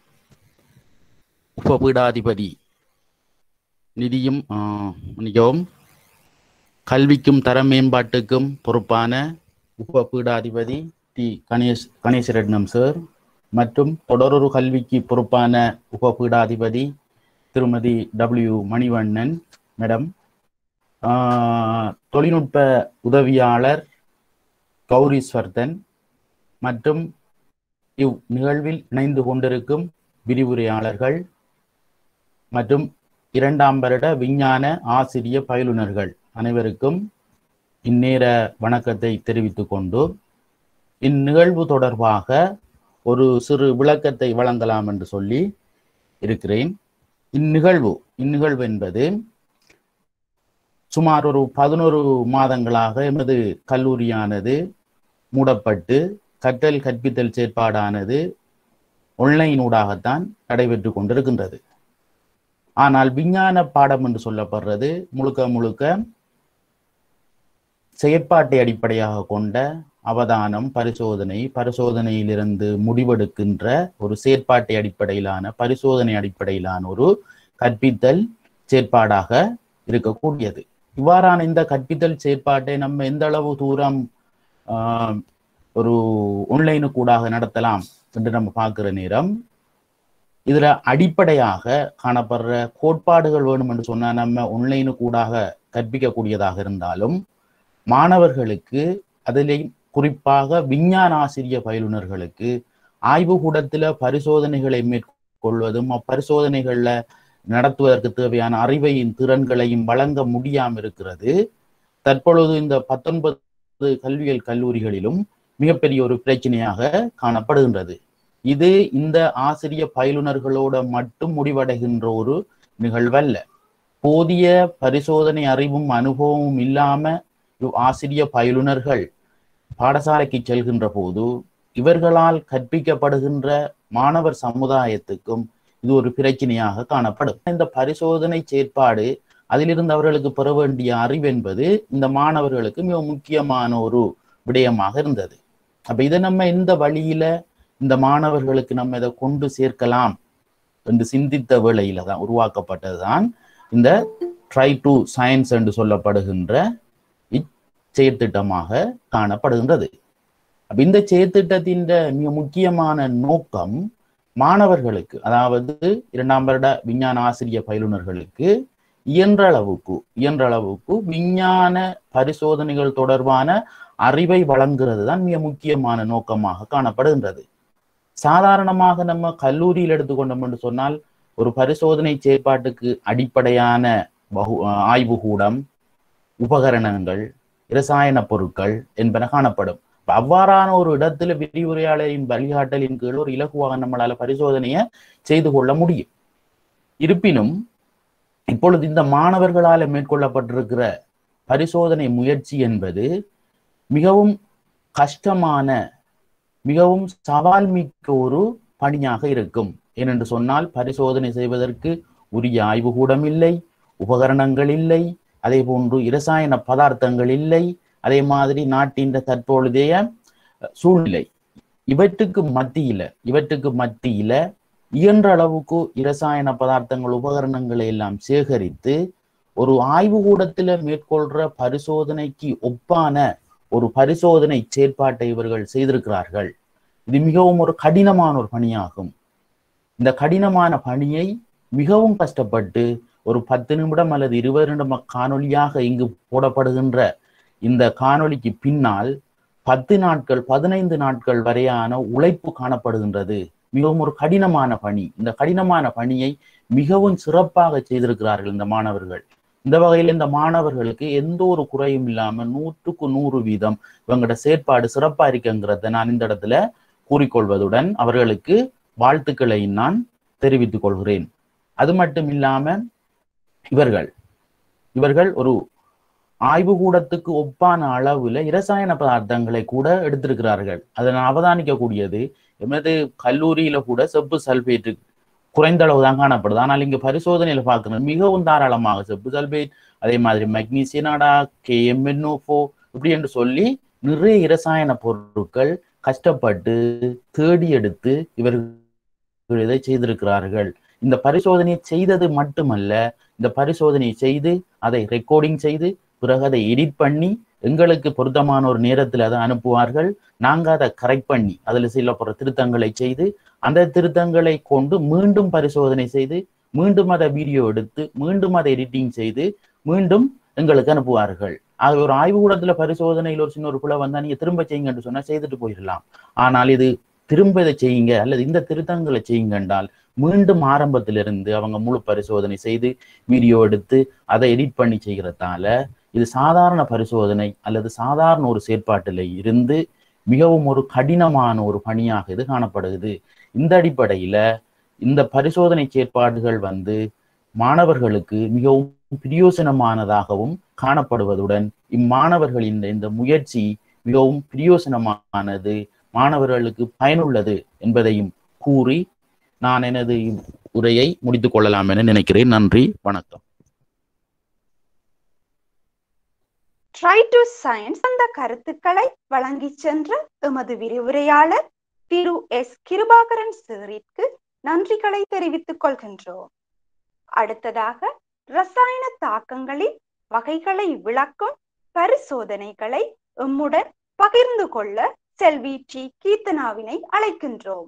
உபபீடாதிபதி நிதியும் மிகவும் கல்விக்கும் தர மேம்பாட்டுக்கும் பொறுப்பான உபபீடாதிபதி டி. கணேசரட்னம் சார் மற்றும் தொடரொரு கல்விக்கு பொறுப்பான உபபீடாதிபதி திருமதி W. மணிவண்ணன் மேடம், தொழில்நுட்ப உதவியாளர் கௌரிஸ்வர்தன் மற்றும் இவ் நிகழ்வில் இணைந்து கொண்டிருக்கும் விரிவுரையாளர்கள் மற்றும் 2ஆம் வருட விஞ்ஞான ஆசிரிய பயிலுனர்கள் அனைவருக்கும் இந்நேர வணக்கத்தை தெரிவித்துக் கொண்டு இந்நிகழ்வு தொடர்பாக ஒரு சிறு விளக்கத்தை வழங்கலாம் என்று சொல்லி இருக்கிறேன். இந்நிகழ்வு என்பது சுமார் ஒரு 11 மாதங்களாக எமது கல்லூரியானது மூடப்பட்டு கற்றல் கற்பித்தல் செயற்பாடானது ஆன்லைனூடாகத்தான் நடைபெற்று கொண்டிருக்கின்றது. ஆனால் விஞ்ஞான பாடம் என்று சொல்லப்படுறது முழுக்க செயற்பாட்டை அடிப்படையாக கொண்ட அவதானம், பரிசோதனையிலிருந்து முடிவெடுக்கின்ற ஒரு செயற்பாட்டை அடிப்படையிலான பரிசோதனை அடிப்படையிலான ஒரு கற்பித்தல் செயற்பாடாக இருக்கக்கூடியது. இவ்வாறான இந்த கற்பித்தல் செயற்பாட்டை நம்ம எந்த அளவு தூரம் ஒரு ஆன்லைனுக்கூடாக நடத்தலாம் என்று நம்ம பார்க்கிற நேரம், இதுல அடிப்படையாக காணப்படுற கோட்பாடுகள் வேணும் என்று சொன்னா நம்ம ஆன்லைனுக்கூடாக கற்பிக்கக்கூடியதாக இருந்தாலும் மாணவர்களுக்கு அதிலே குறிப்பாக விஞ்ஞான ஆசிரிய பயிலுனர்களுக்கு ஆய்வுக்கூடத்துல பரிசோதனைகளை மேற்கொள்வதும் அப்பரிசோதனைகள்ல நடத்துவதற்கு தேவையான அறிவையும் திறன்களையும் வழங்க முடியாமல் இருக்கிறது தற்பொழுது இந்த 19 கல்வியியல் கல்லூரிகளிலும் மிகப்பெரிய ஒரு பிரச்சனையாக காணப்படுகின்றது. இது இந்த ஆசிரிய பயிலுனர்களோட மட்டும் முடிவடைகின்ற ஒரு நிகழ்வல்ல. போதிய பரிசோதனை அறிவும் அனுபவமும் இல்லாம ஆசிரிய பயிலுனர்கள் பாடசாலைக்கு செல்கின்ற போது இவர்களால் கற்பிக்கப்படுகின்ற மாணவர் சமுதாயத்துக்கும் இது ஒரு பிரச்சனையாக காணப்படும். இந்த பரிசோதனை செயற்பாடு அதிலிருந்து அவர்களுக்கு பெற வேண்டிய அறிவு என்பது இந்த மாணவர்களுக்கு மிக முக்கியமான ஒரு விடயமாக இருந்தது. அப்ப இதை நம்ம எந்த வழியில இந்த மாணவர்களுக்கு நம்ம இதை கொண்டு சேர்க்கலாம் என்று சிந்தித்த வேளையில தான் உருவாக்கப்பட்டதுதான் இந்த ட்ரை டு சயின்ஸ் என்று சொல்லப்படுகின்ற இச்செயற்திட்டமாக காணப்படுகின்றது. அப்ப இந்த செயற்திட்டத்தின் மிக முக்கியமான நோக்கம் மாணவர்களுக்கு, அதாவது 2ஆம் வருட விஞ்ஞான ஆசிரிய பயிலுனர்களுக்கு இயன்றளவுக்கு விஞ்ஞான பரிசோதனைகள் தொடர்பான அறிவை வழங்குறது தான் மிக முக்கியமான நோக்கமாக காணப்படுகின்றது. சாதாரணமாக நம்ம கல்லூரியில் எடுத்துக்கொண்டோம் என்று சொன்னால் ஒரு பரிசோதனை செயற்பாட்டுக்கு அடிப்படையான ஆய்வுகூடம், உபகரணங்கள், இரசாயன பொருட்கள் என்பன காணப்படும். அவ்வாறான ஒரு இடத்துல விரிவுரையாளரின் வழிகாட்டலின் கீழ் ஒரு இலகுவாக நம்மளால பரிசோதனையை செய்து கொள்ள முடியும். இருப்பினும் இப்பொழுது இந்த மாணவர்களால் மேற்கொள்ளப்பட்டிருக்கிற பரிசோதனை முயற்சி என்பது மிகவும் கஷ்டமான, மிகவும் சவால் மிக்க ஒரு பணியாக இருக்கும். ஏனென்று சொன்னால் பரிசோதனை செய்வதற்கு உரிய ஆய்வுகூடம் இல்லை, உபகரணங்கள் இல்லை, அதே போன்று இரசாயன பதார்த்தங்கள் இல்லை, அதே மாதிரி நாட்டின் தற்பொழுதைய சூழ்நிலை இவற்றுக்கு மத்தியில இயன்ற அளவுக்கு இரசாயன பதார்த்தங்கள், உபகரணங்களை எல்லாம் சேகரித்து ஒரு ஆய்வுகூடத்துல மேற்கொள்ற பரிசோதனைக்கு ஒப்பான ஒரு பரிசோதனை செயற்பாட்டை இவர்கள் செய்திருக்கிறார்கள். இது மிகவும் ஒரு கடினமான ஒரு பணியாகும். இந்த கடினமான பணியை மிகவும் கஷ்டப்பட்டு ஒரு 10 நிமிடம் அல்லது 20 நிமிடம் காணொலியாக இங்கு போடப்படுகின்ற இந்த காணொலிக்கு பின்னால் 10 நாட்கள் 15 நாட்கள் வரையான உழைப்பு காணப்படுகின்றது. மிகவும் ஒரு கடினமான பணி. இந்த கடினமான பணியை மிகவும் சிறப்பாக செய்திருக்கிறார்கள் இந்த மாணவர்கள். இந்த வகையில் இந்த மாணவர்களுக்கு எந்த ஒரு குறையும் இல்லாம 100க்கு 100% இவங்களோட செயற்பாடு சிறப்பா இருக்குங்கிறத நான் இந்த இடத்துல கூறிக்கொள்வதுடன் அவர்களுக்கு வாழ்த்துக்களை நான் தெரிவித்துக் கொள்கிறேன். அது மட்டும் இல்லாம இவர்கள் ஒரு ஆய்வுகூடத்துக்கு ஒப்பான அளவுல இரசாயன பதார்த்தங்களை கூட எடுத்திருக்கிறார்கள். அதை நான் அவதானிக்க கூடியது, எமது கல்லூரியில கூட செப்பு சல்பேட் குறைந்த அளவு தான் காணப்படுது. ஆனால் இங்க பரிசோதனையில பார்க்கணும் மிகவும் தாராளமாக செப்பு சல்பேட், அதே மாதிரி மெக்னீசியனாடா, KMnO4 இப்படி என்று சொல்லி நிறைய இரசாயன பொருட்கள் கஷ்டப்பட்டு தேடி எடுத்து இவர்கள் இதை செய்திருக்கிறார்கள். இந்த பரிசோதனையை செய்தது மட்டுமல்ல, இந்த பரிசோதனையை செய்து அதை ரெக்கார்டிங் செய்து பிறகு அதை எடிட் பண்ணி எங்களுக்கு பொருத்தமான ஒரு நேரத்தில் அதை அனுப்புவார்கள். நாங்க அதை கரெக்ட் பண்ணி அதுல செய்யப்படுற திருத்தங்களை செய்து அந்த திருத்தங்களை கொண்டு மீண்டும் பரிசோதனை செய்து மீண்டும் அதை வீடியோ எடுத்து மீண்டும் அதை எடிட்டிங் செய்து மீண்டும் எங்களுக்கு அனுப்புவார்கள். ஆக ஒரு ஆய்வுகூடத்துல பரிசோதனையில் ஒரு சின்ன ஒரு பிழை வந்தா நீங்க திரும்ப செய்யுங்கன்னு சொன்னா செய்துட்டு போயிடலாம். ஆனால் இது திரும்ப இதை செய்யுங்க அல்லது இந்த திருத்தங்களை செய்யுங்க என்றால் மீண்டும் ஆரம்பத்திலிருந்து அவங்க முழு பரிசோதனை செய்து வீடியோ எடுத்து அதை எடிட் பண்ணி செய்கிறதால இது சாதாரண பரிசோதனை அல்லது சாதாரண ஒரு செயற்பாட்டில் இருந்து மிகவும் ஒரு கடினமான ஒரு பணியாக இது காணப்படுகிறது. இந்த அடிப்படையில இந்த பரிசோதனை செயற்பாடுகள் மாணவர்களுக்கு மிகவும் பிரயோசனமானதாகவும் காணப்படுவதுடன் இம்மாணவர்களின் இந்த முயற்சி மிகவும் பிரயோசனமானது, மாணவர்களுக்கு பயனுள்ளது என்பதையும் கூறி நான் எனது உரையை முடித்துக் கொள்ளலாம் என நினைக்கிறேன். நன்றி, வணக்கம். ட்ரை டு சயின்ஸ் அந்த கருத்துக்களை வழங்கி சென்ற எமது விரிவுரையாளர் திரு எஸ். கிருபாகரன் சாரிற்கு நன்றிகளை தெரிவித்துக் கொள்கின்றோம். அடுத்ததாக ரசாயன தாக்கங்களின் வகைகளை விளக்கும் பரிசோதனைகளை எம்முடன் பகிர்ந்து கொள்ள செல்வி டி. கீர்த்தனாவினை அழைக்கின்றோம்.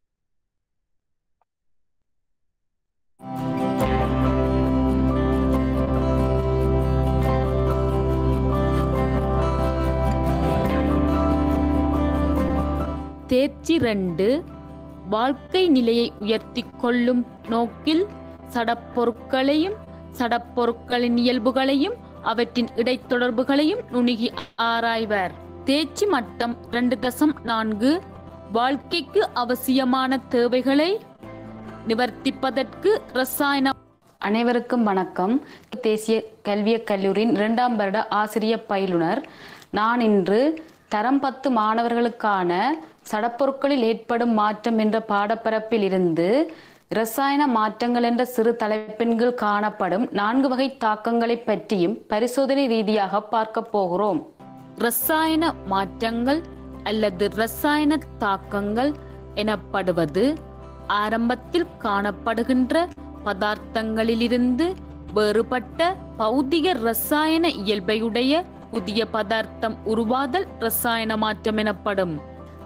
தேர்ச்சி 2 வாழ்க்கை நிலையை உயர்த்தி கொள்ளும் நோக்கில் சடப்பொருட்களையும் சடப்பொருட்களின் இயல்புகளையும் அவற்றின் இடைத்தொடர்புகளையும் நுணுகி ஆராய்வர். தேர்ச்சி மட்டம் 2.4 வாழ்க்கைக்கு அவசியமான தேவைகளை நிவர்த்திப்பதற்கு ரசாயன. அனைவருக்கும் வணக்கம். தேசிய கல்வியக் கல்லூரியின் 2ஆம் வருட ஆசிரியர் பயிலுனர். நான் இன்று தரம் 10 மாணவர்களுக்கான சடப்பொருட்களில் ஏற்படும் மாற்றம் என்ற பாடப்பரப்பில் இருந்து இரசாயன மாற்றங்கள் என்ற சிறு தலைப்பின் கீழ் காணப்படும் 4 வகை தாக்கங்களை பற்றியும் பரிசோதனை ரீதியாக பார்க்க போகிறோம். இரசாயன மாற்றங்கள் அல்லது இரசாயன தாக்கங்கள் எனப்படுவது ஆரம்பத்தில் காணப்படுகின்ற பதார்த்தங்களிலிருந்து வேறுபட்ட பௌதிக இரசாயன இயல்பையுடைய புதிய பதார்த்தம் உருவாதல் இரசாயன மாற்றம் எனப்படும்.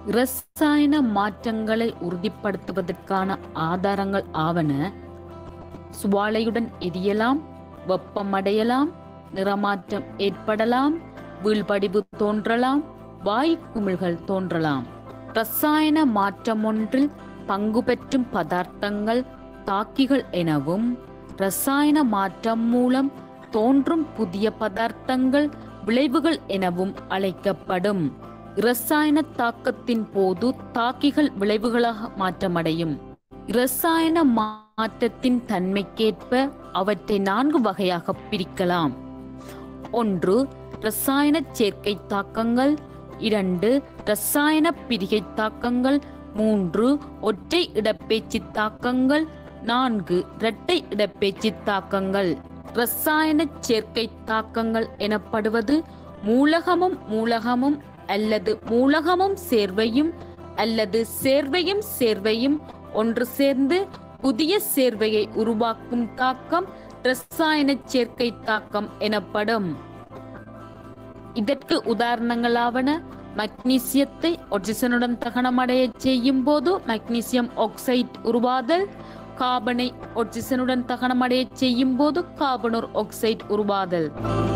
இரசாயன மாற்றங்களை உறுதிப்படுத்துவதற்கான ஆதாரங்கள் ஆவன: சுவாலையுடன் எரியலாம், வெப்பமடையலாம், நிறமாற்றம் ஏற்படலாம், வீழ்படிவு தோன்றலாம், வாயு குமிழ்கள் தோன்றலாம். இரசாயன மாற்றம் ஒன்றில் பங்கு பெற்றும் பதார்த்தங்கள் தாக்கிகள் எனவும், இரசாயன மாற்றம் மூலம் தோன்றும் புதிய பதார்த்தங்கள் விளைவுகள் எனவும் அழைக்கப்படும். இரசாயன தாக்கத்தின் போது தாக்கிகள் விளைவுகளாக மாற்றமடையும். இரசாயன மாற்றத்தின் தன்மைக்கேற்ப அவற்றை 4 வகையாக பிரிக்கலாம். 1. இரசாயன சேர்க்கை தாக்கங்கள். 2. இரசாயன பிரிகை தாக்கங்கள். 3. ஒற்றை இடப்பெயர்ச்சி தாக்கங்கள். 4. இரட்டை இடப்பெயர்ச்சி தாக்கங்கள். இரசாயன சேர்க்கை தாக்கங்கள் எனப்படுவது மூலகமும் அல்லது மூலகமும் சேர்வையும் அல்லது சேர்வையும் ஒன்று சேர்ந்து புதிய சேர்வையை உருவாக்கும் தாக்கம் இரசாயன சேர்க்கை தாக்கம் எனப்படும். இதற்கு உதாரணங்களாவன: மக்னீசியத்தை ஆக்சிஜனுடன் தகனமடைய செய்யும் போது மக்னீசியம் ஆக்சைடு உருவாதல், கார்பனை ஆக்சிஜனுடன் தகனமடைய செய்யும் போது கார்பனோர் ஆக்சைடு உருவாதல்.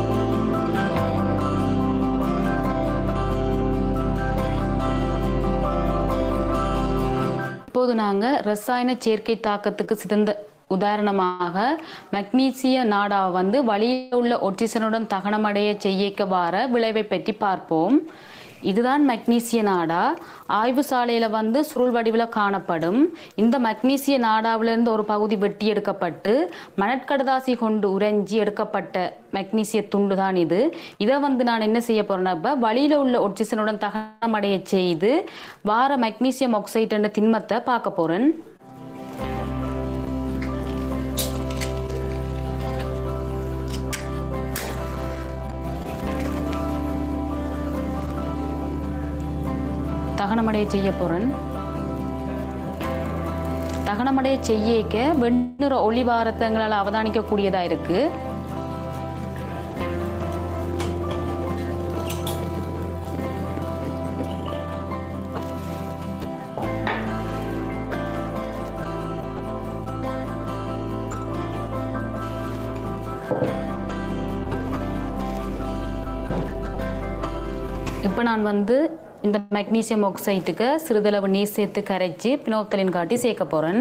இப்போது நாங்கள் ரசாயன சேர்க்கை தாக்கத்துக்கு சிறந்த உதாரணமாக மக்னீசிய நாடா வழியில் உள்ள ஆக்சிஜனுடன் தகனமடைய செய்ய வார விளைவை பற்றி பார்ப்போம். இதுதான் மக்னீசிய நாடா. ஆய்வு சாலையில சுருள் வடிவில் காணப்படும். இந்த மக்னீசிய நாடாவிலிருந்து ஒரு பகுதி வெட்டி எடுக்கப்பட்டு மணற்கடதாசி கொண்டு உறைஞ்சி எடுக்கப்பட்ட மக்னீசிய துண்டு தான் இது. இதை நான் என்ன செய்ய போறேன்னா, வழியில உள்ள ஆக்சிஜனுடன் தகனமடைய செய்து வார மக்னீசியம் ஆக்சைடு என்ற திண்மத்தை பார்க்க போறேன். தகனமடைய செய்ய போறேன். தகனமடைய செய்யக்க வெண்ணிற ஒளிவாரத்தங்களால் அவதானிக்க கூடியதா இருக்கு. இப்ப நான் இந்த மக்னீசியம் ஆக்சைடுக்கு சிறிதளவு நீர் சேர்த்து கரைச்சி பினோப்தலின் காட்டி சேர்க்க போறேன்.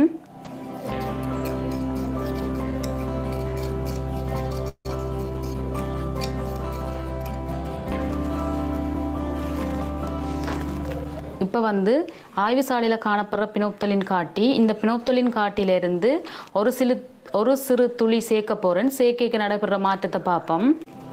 இப்ப ஆய்வு சாலையில காணப்படுற பினோப்தலின் காட்டி, இந்த பினோப்தலின் காட்டிலிருந்து ஒரு சிறு துளி சேர்க்க போறேன். சேர்க்கைக்கு நடைபெற மாற்றத்தை பார்ப்போம்.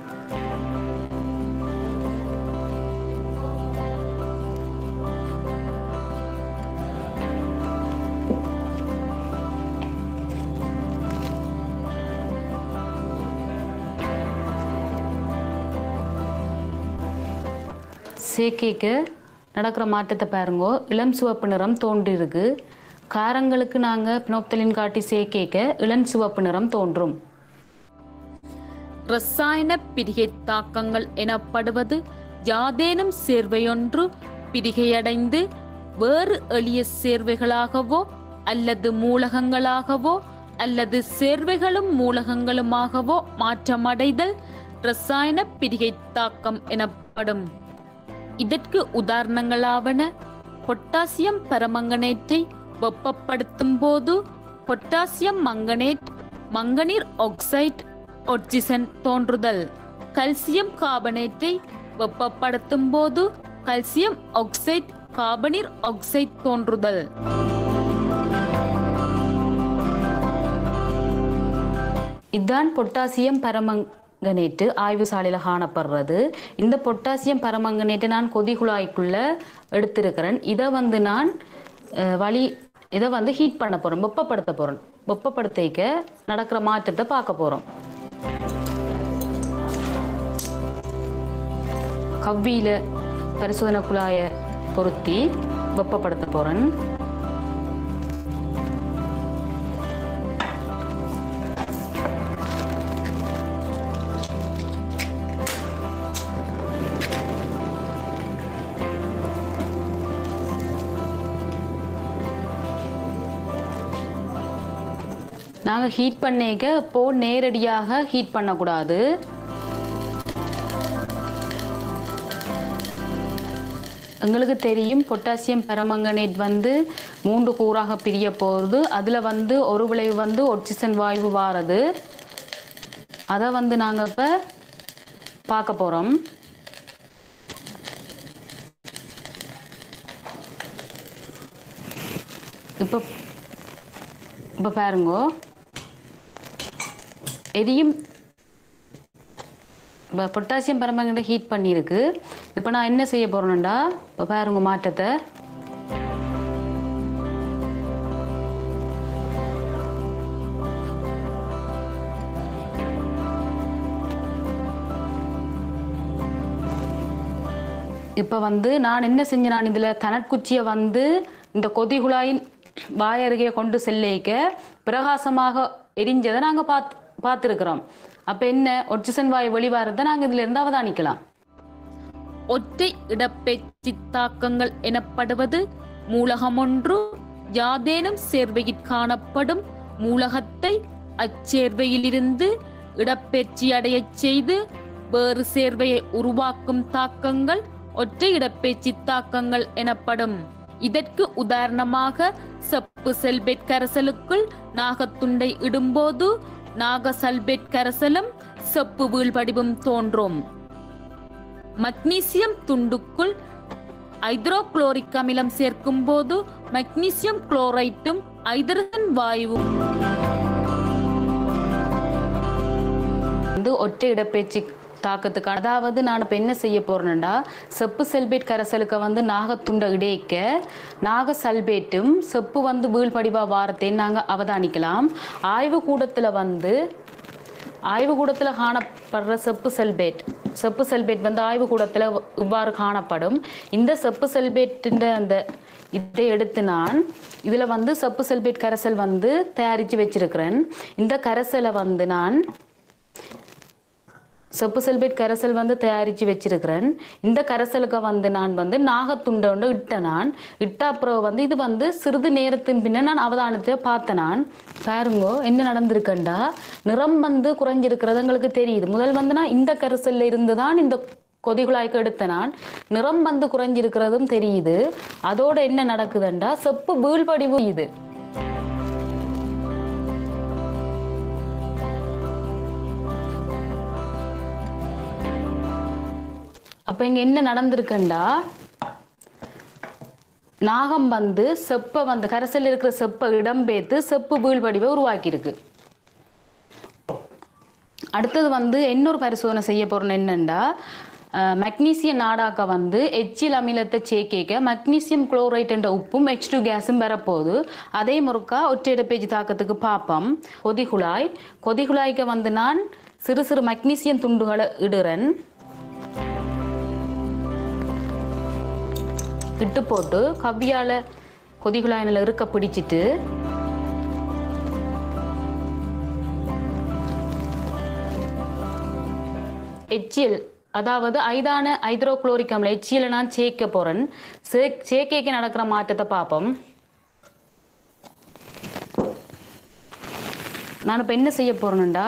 சேர்க்கைக்கு நடக்கிற மாற்றத்தை பாருங்க. இளம் சிவப்பு நிறம் தோன்றிருக்கு. காரங்களுக்கு நாங்கள் பினோப்தலின் காட்டி சேர்க்கைக்கு இளம் சிவப்பு நிறம் தோன்றும். இரசாயன பிரிகை தாக்கங்கள் எனப்படுவது யாதேனும் சேர்வையொன்று பிரிகையடைந்து வேறு எளிய சேர்வைகளாகவோ அல்லது மூலகங்களாகவோ அல்லது சேர்வைகளும் மூலகங்களுமாகவோ மாற்றமடைதல் இரசாயன பிரிகை தாக்கம் எனப்படும். இதற்கு உதாரணங்களாவன: பொட்டாசியம் பரமங்கனேட்டை வெப்பப்படுத்தும் போது பொட்டாசியம் மங்கனேட், மங்கனீர் ஆக்சைடு, ஆக்சிஜன் தோன்றுதல். கல்சியம் கார்பனேட்டை வெப்பப்படுத்தும் போது கல்சியம் ஆக்சைடு, கார்பனீர் ஆக்சைடு தோன்றுதல். இதுதான் பொட்டாசியம் பரமங்கனேட்டு ஆய்வு சாலையில காணப்படுறது. இந்த பொட்டாசியம் பரமங்கனேட்டை நான் கொதிகுழாய்க்குள்ள எடுத்திருக்கிறேன். இதை நான் இதை ஹீட் பண்ண போறேன், வெப்பப்படுத்த போறேன். வெப்பப்படுத்திக்க நடக்கிற மாற்றத்தை பார்க்க போறோம். கவ்வியில பரிசோதனை குழாய பொருத்தி வெப்பப்படுத்த போறேன். நாங்க ஹீட் பண்ணிக்க இப்போ நேரடியாக ஹீட் பண்ணக்கூடாது. எங்களுக்கு தெரியும் பொட்டாசியம் பெர்மாங்கனேட் வந்து 3 கூறாக பிரிய போகுது. அதுல வந்து ஒரு விளைவு வந்து ஆக்சிஜன் வாயு வாரது. அதை வந்து நாங்க இப்ப பார்க்க போறோம். இப்ப பாருங்க, எரியும் பொட்டாசியம் பெர்மாங்கனேட் ஹீட் பண்ணியிருக்கு. இப்போ நான் என்ன செய்ய போறேன்டா, இப்போ பாருங்க மாற்றத்தை. இப்போ வந்து நான் என்ன செஞ்சேன், நான் இதில் தனக்குச்சியை வந்து இந்த கொதிகுழாயின் வாயருகே கொண்டு செல்லிக்க பிரகாசமாக எரிஞ்சதை நாங்கள் பார்த்துருக்கிறோம். அப்போ என்ன ஆக்சிஜன் வாயு வெளிவாரத்தை நாங்கள் இதில் இருந்து அவதானிக்கலாம். ஒற்றை இடப்பெயர்ச்சி தாக்கங்கள் எனப்படுவது மூலகம் ஒன்று யாதேனும் சேர்வையில் காணப்படும் மூலகத்தை அச்சேர்வையிலிருந்து இடப்பெயர்ச்சி அடையச் செய்து வேறு சேர்வையை உருவாக்கும் தாக்கங்கள் ஒற்றை இடப்பெயர்ச்சி தாக்கங்கள் எனப்படும். இதற்கு உதாரணமாக செப்பு சல்பேட் கரைசலுக்குள் நாகத்துண்டை இடும்போது நாக சல்பேட் கரைசலும் செப்பு வீழ்வடிவும் தோன்றும். மக்னீசியம் துண்டுக்குள் ஹைட்ரோகுளோரிக் அமிலம் சேர்க்கும் போது மக்னீசியம் குளோரைட்டும் ஹைட்ரஜன் வாயுவும் ஒற்றை இடப்பெயர்ச்சி தாக்கத்துக்கு. அதாவது நான் இப்போ என்ன செய்ய போறேன்டா, செப்பு சல்பேட் கரைசலுக்கு வந்து நாகத்துண்டை இடைக்க நாக சல்பேட்டும் செப்பு வந்து வீழ்படிவா வாரத்தை நாங்கள் அவதானிக்கலாம். ஆய்வு கூடத்தில் காணப்படுற செப்பு சல்பேட் வந்து ஆய்வு கூடத்தில் இவ்வாறு காணப்படும். இந்த செப்பு சல்பேட்டின் அந்த இதை எடுத்து நான் இதில் வந்து செப்பு சல்பேட் கரைசல் வந்து தயாரித்து வச்சிருக்கிறேன். இந்த கரைசலை வந்து நான் செப்பு சல்பேட் கரைசல் வந்து தயாரித்து வச்சிருக்கிறேன். இந்த கரைசலுக்கு வந்து நான் வந்து நாகத்துண்டை இட்ட அப்புறம் வந்து இது வந்து சிறிது நேரத்தின் பின்ன நான் அவதானத்தை பார்த்தேன். நான் பாருங்க என்ன நடந்திருக்கேன்டா, நிறம் வந்து குறைஞ்சிருக்கிறது எங்களுக்கு தெரியுது. முதல் வந்து நான் இந்த கரைசல்ல இருந்து தான் இந்த கொதிகுழாய்க்கு எடுத்த நான் நிறம் வந்து குறைஞ்சிருக்கிறதும் தெரியுது. அதோட என்ன நடக்குதுண்டா, செப்பு வீழ்படிவு இது. அப்ப இங்க என்ன நடந்திருக்குண்டா, நாகம் வந்து செப்ப வந்து கரைசல் இருக்கிற செப்ப இடம்பெயர்த்து செப்பு வீழ்வடிவை உருவாக்கி இருக்கு. அடுத்தது வந்து இன்னொரு பரிசோதனை செய்ய போறோம். என்னண்டா, மக்னீசியம் நாடாக்க வந்து எச்சில் அமிலத்தை சேர்க்க மக்னீசியம் குளோரைட் என்ற உப்பும் H2 கேஸும் வரப்போகுது. அதே முறுக்கா ஒற்றை இடப்பெயர்ச்சி தாக்கத்துக்கு பார்ப்போம். கொதிகுழாய்க்கு வந்து நான் சிறு சிறு மக்னீசியம் துண்டுகளை இடுறேன். இட்டு போட்டு கவ்வியால கொதிகுழாயில இருக்க பிடிச்சிட்டு HCl அதாவது ஐதான ஹைட்ரோகுளோரிக் அமிலம் HCl நான் சேர்க்க போறேன். சேர்க்கைக்கு நடக்கிற மாற்றத்தை பார்ப்போம். நான் இப்ப என்ன செய்ய போறேன்டா,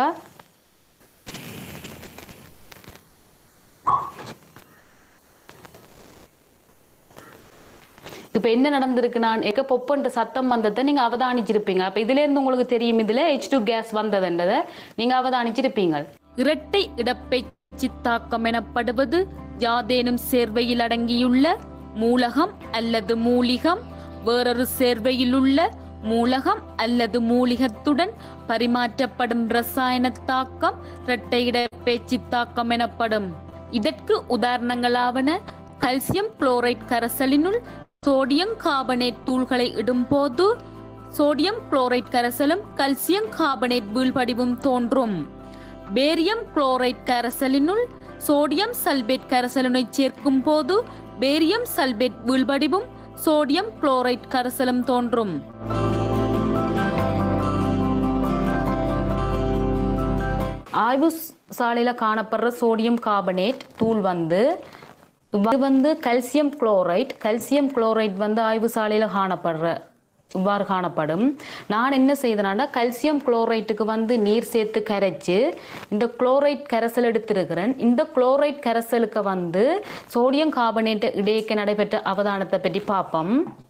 இப்ப என்ன நடந்திருக்கு, நான் எக்க பொப்பன்ற சத்தம் வந்ததை நீங்க அவதானிச்சிருப்பீங்க. அப்ப இதுல இருந்து உங்களுக்கு தெரியும் இதுல H2 கேஸ் வந்ததுன்றதை நீங்க அவதானிச்சிருப்பீங்க. இரட்டை இடப்பெயர்ச்சி தாக்கம் எனப்படுவது யாதேனும் சேர்வையில் அடங்கியுள்ள மூலகம் அல்லது மூலிகம் வேறொரு சேர்வையில் உள்ள மூலகம் அல்லது மூலிகத்துடன் பரிமாற்றப்படும் ரசாயன தாக்கம் இரட்டை இடப்பெயர்ச்சி தாக்கம் எனப்படும். இதற்கு உதாரணங்களாவன கல்சியம் குளோரைட் கரைசலினுள் சோடியம் கார்பனேட் தூள்களை இடும்போது சோடியம் குளோரைட் கரைசலும் கல்சியம் கார்பனேட் வீழ்படிவும் தோன்றும். பேரியம் குளோரைட் கரைசலினுள் சோடியம் சல்பேட் கரைசலினை சேர்க்கும் போது பேரியம் சல்பேட் வீழ்படிவும் சோடியம் குளோரைட் கரைசலும் தோன்றும். ஆய்வு சாலையில காணப்படுற சோடியம் கார்பனேட் தூள் வந்து கல்சியம் குளோரைட் வந்து ஆய்வு சாலையில காணப்படுற இவ்வாறு காணப்படும். நான் என்ன செய்தேன்னா கல்சியம் குளோரைட்டுக்கு வந்து நீர் சேர்த்து கரைச்சு இந்த குளோரைட் கரைசல் எடுத்திருக்கிறேன். இந்த குளோரைட் கரைசலுக்கு வந்து சோடியம் கார்பனேட் இடையேக்க நடைபெற்ற அவதானத்தை பற்றி பார்ப்போம்.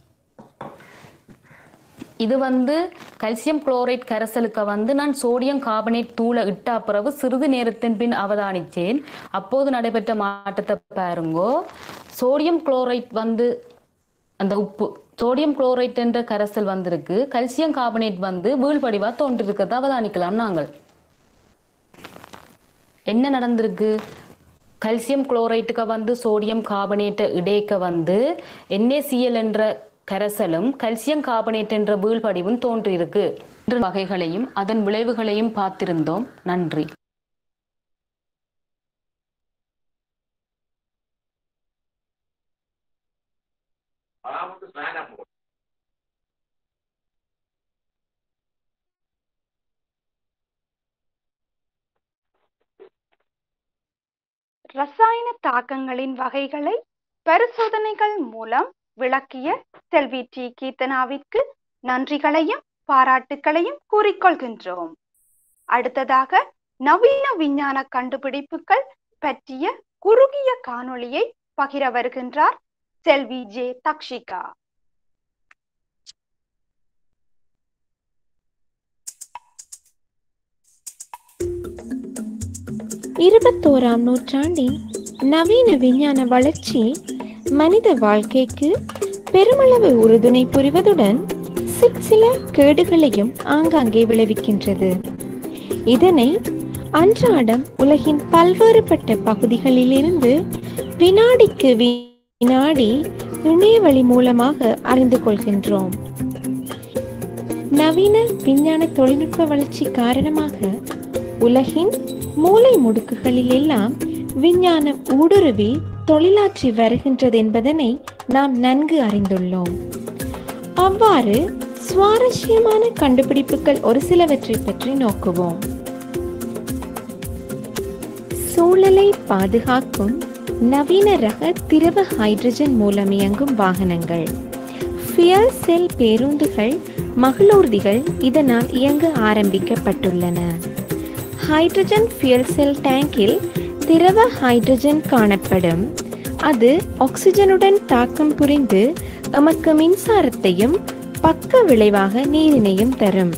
இது வந்து கல்சியம் குளோரைட் கரைசலுக்கு வந்து நான் சோடியம் கார்பனேட் தூளை இட்ட பிறகு சிறிது நேரத்தின் பின் அவதானித்தேன். அப்போது நடைபெற்ற மாற்றத்தை பாருங்கோ. சோடியம் குளோரைட் வந்து அந்த உப்பு சோடியம் குளோரைட் என்ற கரைசல் வந்திருக்கு, கல்சியம் கார்பனேட் வந்து வீழ்படிவா தோன்றிருக்கிறத அவதானிக்கலாம். நாங்கள் என்ன நடந்திருக்கு, கல்சியம் குளோரைட்டுக்கு வந்து சோடியம் கார்பனேட்டை இடைக்க வந்து NaCl என்ற கரைசலும் கல்சியம் கார்பனேட் என்ற வீழ்படிவும் தோன்றியிருக்கு. வகைகளையும் அதன் விளைவுகளையும் பார்த்திருந்தோம். நன்றி. ரசாயன தாக்கங்களின் வகைகளை பரிசோதனைகள் மூலம் விளக்கிய செல்வி டி. கீர்த்தனாவிற்கு நன்றிகளையும் பாராட்டுகளையும் கூறிக்கொள்கின்றோம். அடுத்ததாக நவீன விஞ்ஞான கண்டுபிடிப்புகள் பற்றிய குறுகிய காணொளியை பகிர வருகின்றார் செல்வி ஜே. தக்ஷிகா. இருபத்தோராம் நூற்றாண்டின் நவீன விஞ்ஞான வளர்ச்சி மனித வாழ்க்கைக்கு பெருமளவு உறுதுணை புரிவதுடன் சிற்சில கேடுகளையும் ஆங்காங்கே விளைவிக்கின்றது. இதனை அன்றாடம் உலகின் பல்வேறுபட்ட பகுதிகளிலிருந்து வினாடிக்கு வினாடி இணையவழி மூலமாக அறிந்து கொள்கின்றோம். நவீன விஞ்ஞான தொழில்நுட்ப வளர்ச்சி காரணமாக உலகின் மூலை முடுக்குகளில் எல்லாம் விஞ்ஞானம் ஊடுருவி தொழிலாற்றி வருகின்றது என்பதனை நாம் நன்கு அறிந்துள்ளோம். அவ்வாறு சுவாரஸ்யமான கண்டுபிடிப்புகள் ஒரு சிலவற்றை பற்றி நோக்குவோம். சூழலை பாதுகாக்கும் நவீன ரக திரவ ஹைட்ரஜன் மூலம் இயங்கும் வாகனங்கள், ஃபியல் செல் பேருந்துகள், மகளூர்திகள் இதனால் இயங்க ஆரம்பிக்கப்பட்டுள்ளன. ஹைட்ரஜன் ஃபியல் செல் டேங்கில் திரவ ஹைட்ரஜன் காணப்படும். அது ஆக்சிஜனுடன் தாக்கம் புரிந்து எமக்கு மின்சாரத்தையும் பக்க விளைவாக நீரினையும் தரும்.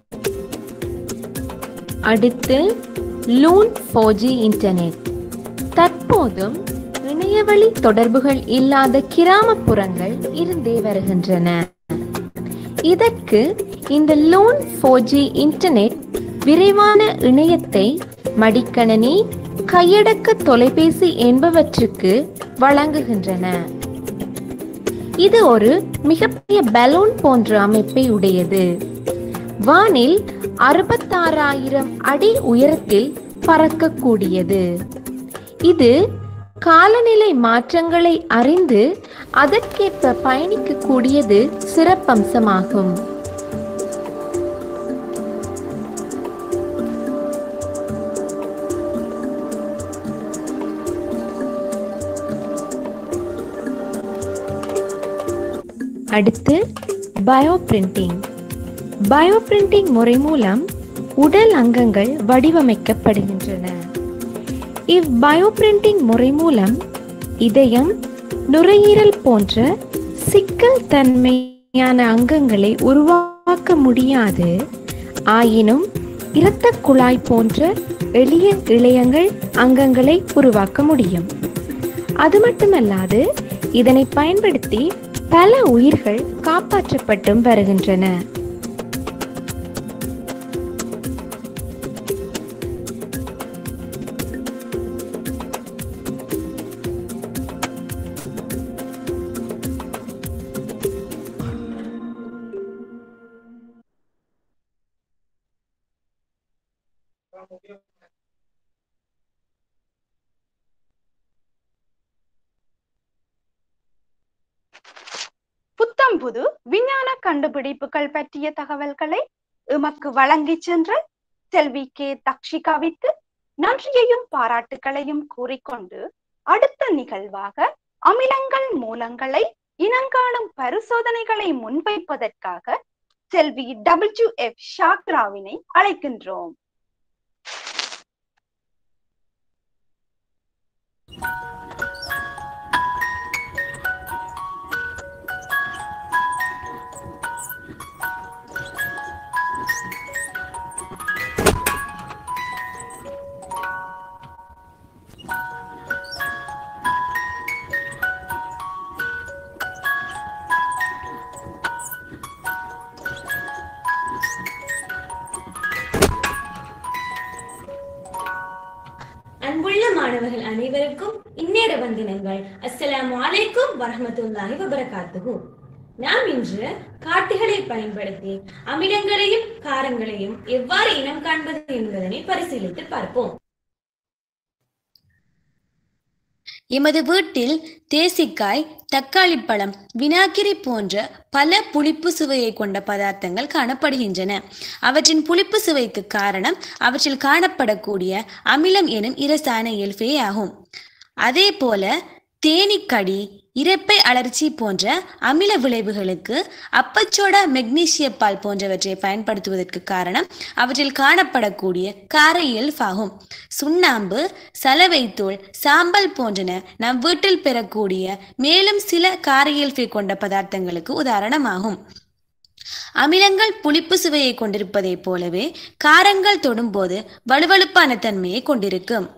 அடுத்து லூன் 4G இன்டர்நெட். தற்போதும் இணையவழி தொடர்புகள் இல்லாத கிராமப்புறங்கள் இருந்தே வருகின்றன. இதற்கு இந்த லூன் 4G இன்டர்நெட் விரைவான இணையத்தை மடிக்கணினி, கையடக்க தொலைபேசி என்பவற்றுக்கு வழங்குகின்றன. இது ஒரு மிகப்பெரிய பலூன் போன்ற அமைப்பை உடையது. வானில் 66,000 அடி உயரத்தில் பறக்கக்கூடியது. இது காலநிலை மாற்றங்களை அறிந்து அதற்கேற்ப பயணிக்கக்கூடியது சிறப்பம்சமாகும். அடுத்து பயோ பிரிண்டிங். பயோ பிரிண்டிங் முறை மூலம் உடல் அங்கங்கள் வடிவமைக்கப்படுகின்றன. பயோ பிரிண்டிங் முறை மூலம் இதயம், நுரையீரல் போன்ற சிக்கல் தன்மையான அங்கங்களை உருவாக்க முடியாது. ஆயினும் இரத்த குழாய் போன்ற எளிய இழையங்கள் அங்கங்களை உருவாக்க முடியும். அது மட்டுமல்லாது இதனை பயன்படுத்தி பல உயிர்கள் காப்பாற்றப்பட்டும் வருகின்றன. புத்தம்புது விஞ்ஞான கண்டுபிடிப்புகள் பற்றிய தகவல்களை எமக்கு வழங்கி சென்ற செல்வி கே. தக்ஷிகாவிற்கு நன்றியையும் பாராட்டுகளையும் கூறிக்கொண்டு அடுத்த நிகழ்வாக அமிலங்கள் மூலங்களை இனங்காணும் பரிசோதனைகளை முன்வைப்பதற்காக செல்வி WF ஷாக்ராவினை அழைக்கின்றோம். அன்புள்ள மாணவர்கள் அனைவருக்கும் இந்நேர வந்தனங்கள். அஸ்ஸலாமு அலைக்கும் வரஹ்மத்துல்லாஹி வபரகாத்துஹு. நாம் இன்று காட்டிகளை பயன்படுத்தி அமிலங்களையும் காரங்களையும் எவ்வாறு இனம் காண்பது என்பதனை பரிசீலித்து பார்ப்போம். எமது வீட்டில் தேசிக்காய், தக்காளி பழம், வினாகிரி போன்ற பல புளிப்பு சுவையை கொண்ட பதார்த்தங்கள் காணப்படுகின்றன. அவற்றின் புளிப்பு சுவைக்கு காரணம் அவற்றில் காணப்படக்கூடிய அமிலம் எனும் இரசாயன இயல்பே ஆகும். அதே போல தேனீக்கடி, இரைப்பை அழற்சி போன்ற அமில விளைவுகளுக்கு அப்பச்சோடா, மெக்னீசிய பால் போன்றவற்றை பயன்படுத்துவதற்கு காரணம் அவற்றில் காணப்படக்கூடிய கார இயல்பாகும். சுண்ணாம்பு, சலவைத்தூள், சாம்பல் போன்றன நம் வீட்டில் பெறக்கூடிய மேலும் சில கார இயல்பை கொண்ட பதார்த்தங்களுக்கு உதாரணமாகும். அமிலங்கள் புளிப்பு சுவையை கொண்டிருப்பதை போலவே காரங்கள் தொடும்போது வலுவழுப்பான தன்மையை கொண்டிருக்கும்.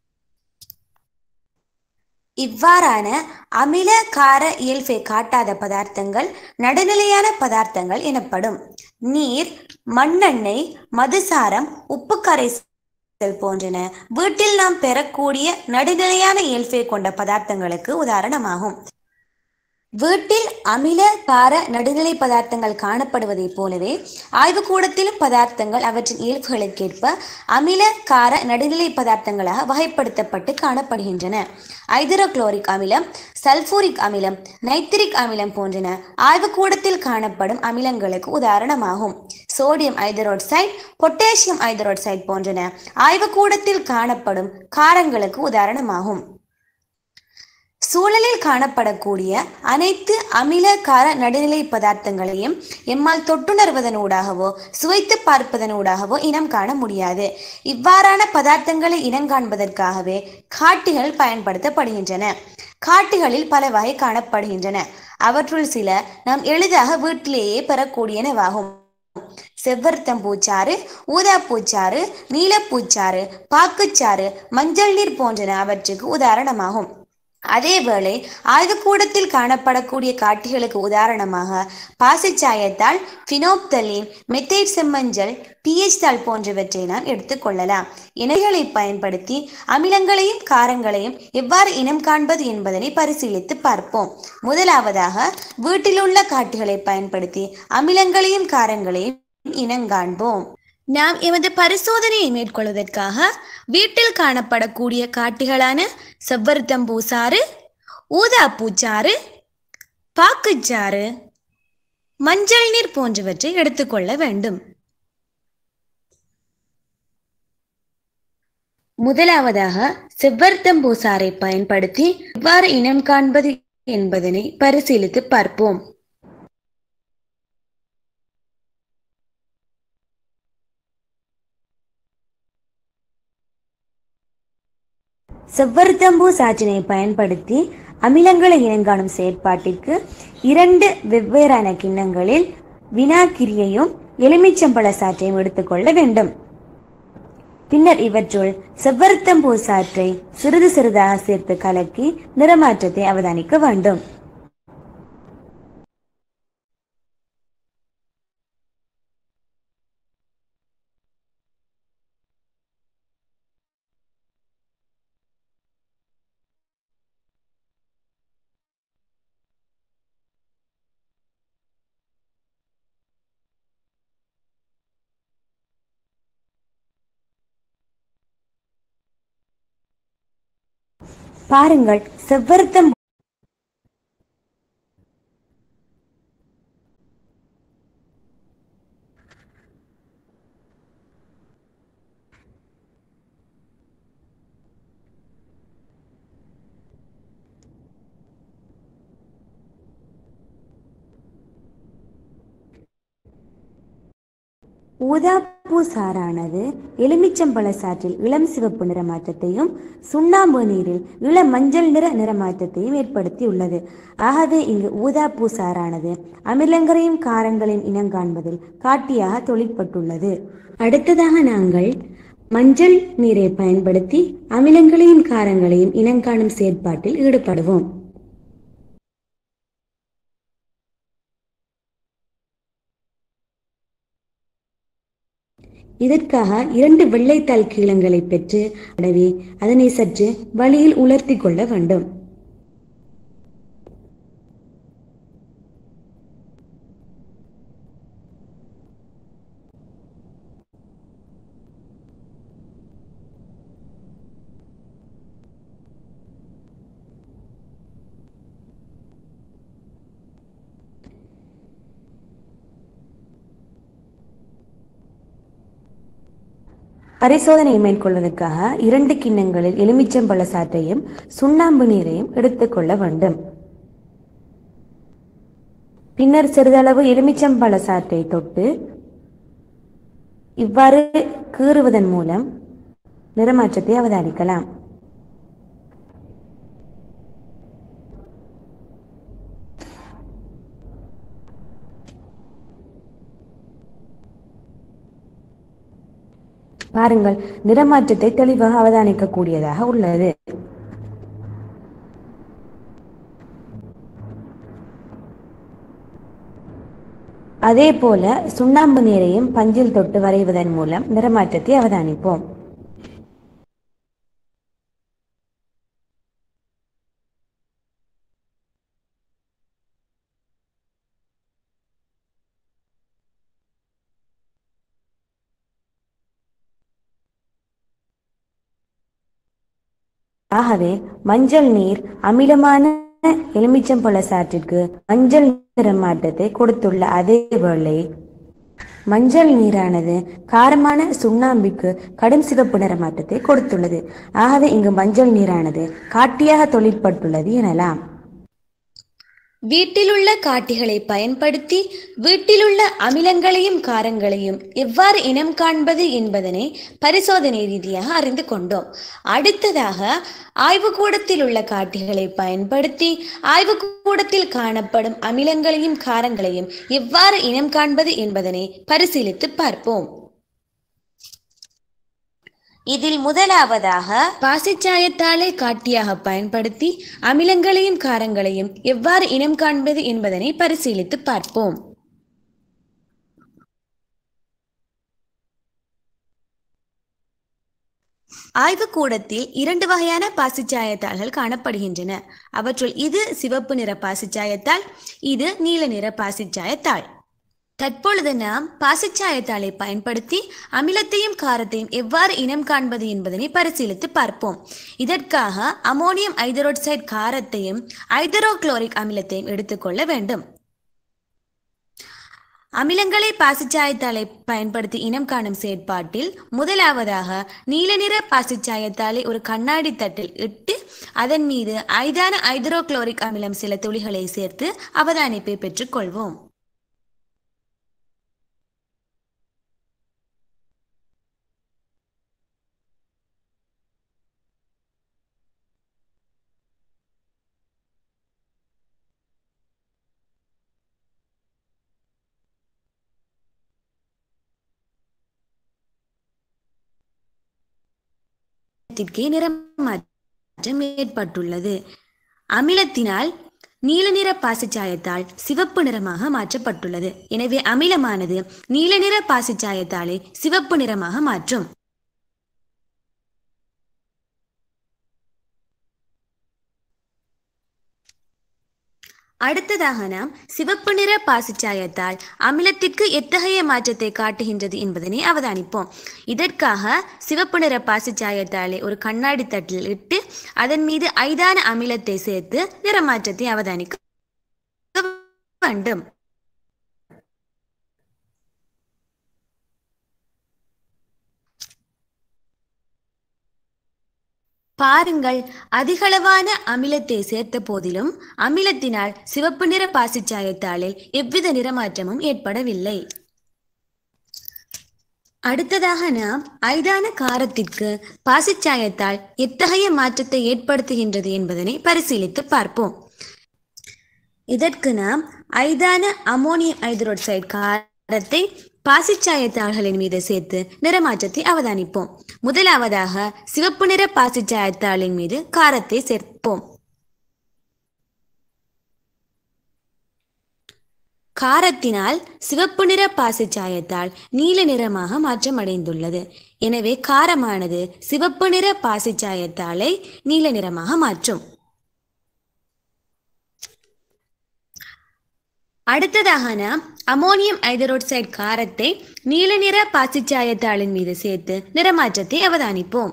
இவ்வாறான அமில கார இயல்பை காட்டாத பதார்த்தங்கள் நடுநிலையான பதார்த்தங்கள் எனப்படும். நீர், மண்ணெண்ணெய், மதுசாரம், உப்பு கரைசல் போன்றன வீட்டில் நாம் பெறக்கூடிய நடுநிலையான இயல்பை கொண்ட பதார்த்தங்களுக்கு உதாரணமாகும். வீட்டில் அமில கார நடுநிலை பதார்த்தங்கள் காணப்படுவதை போலவே ஆய்வுக்கூடத்திலும் பதார்த்தங்கள் அவற்றின் இயல்புகளுக்கேற்ப அமில கார நடுநிலை பதார்த்தங்களாக வகைப்படுத்தப்பட்டு காணப்படுகின்றன. ஐதரோகுளோரிக் அமிலம், சல்பூரிக் அமிலம், நைட்ரிக் அமிலம் போன்றன ஆய்வுக்கூடத்தில் காணப்படும் அமிலங்களுக்கு உதாரணமாகும். சோடியம் ஐதரோட்சைடு, பொட்டாசியம் ஐதரோட்சைடு போன்றன ஆய்வுக்கூடத்தில் காணப்படும் காரங்களுக்கு உதாரணமாகும். சூழலில் காணப்படக்கூடிய அனைத்து அமில கார நடுநிலை பதார்த்தங்களையும் எம்மால் தொட்டுணர்வதனூடாகவோ சுவைத்து பார்ப்பதனூடாகவோ இனம் காண முடியாது. இவ்வாறான பதார்த்தங்களை இனம் காண்பதற்காகவே காட்டிகள் பயன்படுத்தப்படுகின்றன. காட்டிகளில் பல வகை காணப்படுகின்றன. அவற்றுள் சில நாம் எளிதாக வீட்டிலேயே பெறக்கூடியனவாகும். செவ்வரத்தம்பூச்சாறு, ஊதாப்பூச்சாறு, நீலப்பூச்சாறு, பாக்குச்சாறு, மஞ்சள் நீர் போன்றன அவற்றுக்கு உதாரணமாகும். அதேவேளை ஆய்வுக்கூடத்தில் காணப்படக்கூடிய காட்டிகளுக்கு உதாரணமாக பாசிச்சாயத்தால், பினோப்தலீன், மெத்தைட் செம்மஞ்சள், pH தாள் போன்றவற்றை நாம் எடுத்துக்கொள்ளலாம். இணைகளை பயன்படுத்தி அமிலங்களையும் காரங்களையும் எவ்வாறு இனம் காண்பது என்பதனை பரிசீலித்து பார்ப்போம். முதலாவதாக வீட்டிலுள்ள காட்டிகளை பயன்படுத்தி அமிலங்களையும் காரங்களையும் இனங்காண்போம். நாம் எமது பரிசோதனையை மேற்கொள்வதற்காக வீட்டில் காணப்படக்கூடிய காட்டிகளான செவ்வரத்தம்பூசாறு, ஊதாப்பூச்சாறு, பாக்குச்சாறு, மஞ்சள் நீர் போன்றவற்றை எடுத்துக்கொள்ள வேண்டும். முதலாவதாக செவ்வரத்தம்பூசாறை பயன்படுத்தி எவ்வாறு இனம் காண்பது என்பதனை பரிசீலித்து பார்ப்போம். செவ்வரத்தம்பூ சாற்றினை பயன்படுத்தி அமிலங்களை இனங்காணும் செயற்பாட்டிற்கு 2 வெவ்வேறான கிண்ணங்களில் வினாகிரியையும் எலுமிச்சம்பழ சாற்றையும் எடுத்துக்கொள்ள வேண்டும். பின்னர் இவற்றுள் செவ்வரத்தம்பூ சாற்றை சிறிது சிறிதாக சேர்த்து கலக்கி நிறமாற்றத்தை அவதானிக்க வேண்டும். பாருங்கள், செவ்வரத்தம்பூ ஊதாப்பூ சாறானது எலுமிச்சம்பழ சாற்றில் இளம் சிவப்பு நிறமாற்றத்தையும் சுண்ணாம்பு நீரில் இளம் மஞ்சள் நிற நிறமாற்றத்தையும் ஏற்படுத்தி உள்ளது. ஆகவே இங்கு ஊதாப்பூ சாறானது அமிலங்களையும் காரங்களையும் இனங்காண்பதில் காட்டியாக தொழிற்பட்டுள்ளது. அடுத்ததாக நாங்கள் மஞ்சள் நீரை பயன்படுத்தி அமிலங்களையும் காரங்களையும் இனங்காணும் செயற்பாட்டில் ஈடுபடுவோம். இதற்காக 2 வெள்ளைத்தாள் கீழங்களை பெற்று தடவி அதனை சற்று வழியில் உலர்த்தி கொள்ள வேண்டும். பரிசோதனை மேற்கொள்வதற்காக 2 கிண்ணங்களில் எலுமிச்சம்பழ சாற்றையும் சுண்ணாம்பு நீரையும் எடுத்துக்கொள்ள வேண்டும். பின்னர் சிறிதளவு எலுமிச்சம்பழ சாற்றை தொட்டு இவ்வாறு கீறுவதன் மூலம் நிறமாற்றத்தை அவதானிக்கலாம். பாருங்கள், நிறமாற்றத்தை தெளிவாக அவதானிக்க கூடியதாக உள்ளது. அதே போல சுண்ணாம்பு நீரையும் பஞ்சில் தொட்டு வரைவதன் மூலம் நிறமாற்றத்தை அவதானிப்போம். ஆகவே மஞ்சள் நீர் அமிலமான எலுமிச்சம்பழ சாற்றிற்கு மஞ்சள் நிறமாற்றத்தை கொடுத்துள்ள அதே வேளை மஞ்சள் நீரானது காரமான சுண்ணாம்பிற்கு கடும் சிவப்பு நிறமாற்றத்தை கொடுத்துள்ளது. ஆகவே இங்கு மஞ்சள் நீரானது காட்டியாக தொழிற்பட்டுள்ளது எனலாம். வீட்டிலுள்ள காட்டிகளை பயன்படுத்தி வீட்டிலுள்ள அமிலங்களையும் காரங்களையும் எவ்வாறு இனம் காண்பது என்பதனை பரிசோதனை ரீதியாக அறிந்து கொண்டோம். அடுத்ததாக ஆய்வுக்கூடத்தில் உள்ள காட்டிகளை பயன்படுத்தி ஆய்வுக்கூடத்தில் காணப்படும் அமிலங்களையும் காரங்களையும் எவ்வாறு இனம் காண்பது என்பதனை பரிசீலித்து பார்ப்போம். இதில் முதலாவதாக பாசிச்சாயத்தாளை காட்டியாக பயன்படுத்தி அமிலங்களையும் காரங்களையும் எவ்வாறு இனம் காண்பது என்பதனை பரிசீலித்து பார்ப்போம். ஆய்வுக்கூடத்தில் 2 வகையான பாசிச்சாயத்தாள்கள் காணப்படுகின்றன. அவற்றுள் இது சிவப்பு நிற பாசிச்சாயத்தாள், இது நீல நிற பாசிச்சாயத்தாள். தற்பொழுது நாம் பாசிச்சாயத்தாளை பயன்படுத்தி அமிலத்தையும் காரத்தையும் எவ்வாறு இனம் காண்பது என்பதனை பரிசீலித்து பார்ப்போம். இதற்காக அமோனியம் ஐதரோக்சைடு காரத்தையும் ஐதரோகுளோரிக் அமிலத்தையும் எடுத்துக்கொள்ள வேண்டும். அமிலங்களை பாசிச்சாயத்தாளை பயன்படுத்தி இனம் காணும் செயற்பாட்டில் முதலாவதாக நீல நிற பாசிச்சாயத்தாளை ஒரு கண்ணாடி தட்டில் இட்டு அதன் மீது ஐதான ஐதரோகுளோரிக் அமிலம் சில துளிகளை சேர்த்து அவதானிப்பை பெற்றுக் கொள்வோம். நிறமாற்றம் ஏற்பட்டுள்ளது. அமிலத்தினால் நீல நிற பாசிச்சாயத்தாள் சிவப்பு நிறமாக மாற்றப்பட்டுள்ளது. எனவே அமிலமானது நீல நிற பாசிச்சாயத்தாளை சிவப்பு நிறமாக மாற்றும். அடுத்ததாக நாம் சிவப்பு நிற பாசிச்சாயத்தாள் அமிலத்திற்கு எத்தகைய மாற்றத்தை காட்டுகின்றது என்பதனை அவதானிப்போம். இதற்காக சிவப்பு நிற பாசிச்சாயத்தாளை ஒரு கண்ணாடி தட்டில் இட்டு அதன் மீது ஐதான அமிலத்தை சேர்த்து நிறமாற்றத்தை அவதானிக்க வேண்டும். பாருங்கள், அதிகளவான அமிலத்தை சேர்த்த போதிலும் அமிலத்தினால் சிவப்பு நிற பாசிச்சாயத்தாளில் எவ்வித நிறமாற்றமும் ஏற்படவில்லை. அடுத்ததாக நாம் ஐதான காரத்திற்கு பாசிச்சாயத்தால் எத்தகைய மாற்றத்தை ஏற்படுத்துகின்றது என்பதனை பரிசீலித்து பார்ப்போம். இதற்கு நாம் ஐதான அமோனியம் ஹைட்ரோக்சைடு காரத்தை பாசிச்சாயத்தாள்களின் மீது சேர்த்து நிறமாற்றத்தை அவதானிப்போம். முதலாவதாக சிவப்பு நிற பாசிச்சாயத்தாளின் மீது காரத்தை சேர்ப்போம். காரத்தினால் சிவப்பு நிற பாசிச்சாயத்தால் நீல நிறமாக மாற்றம் அடைந்துள்ளது. எனவே காரமானது சிவப்பு நிற பாசிச்சாயத்தாலை நீல நிறமாக மாற்றும். அடுத்ததாக நாம் அமோனியம் ஹைட்ரோக்சைடு காரத்தை நீல நிற பாசிச்சாயத்தாளின் மீது சேர்த்து நிறமாற்றத்தை அவதானிப்போம்.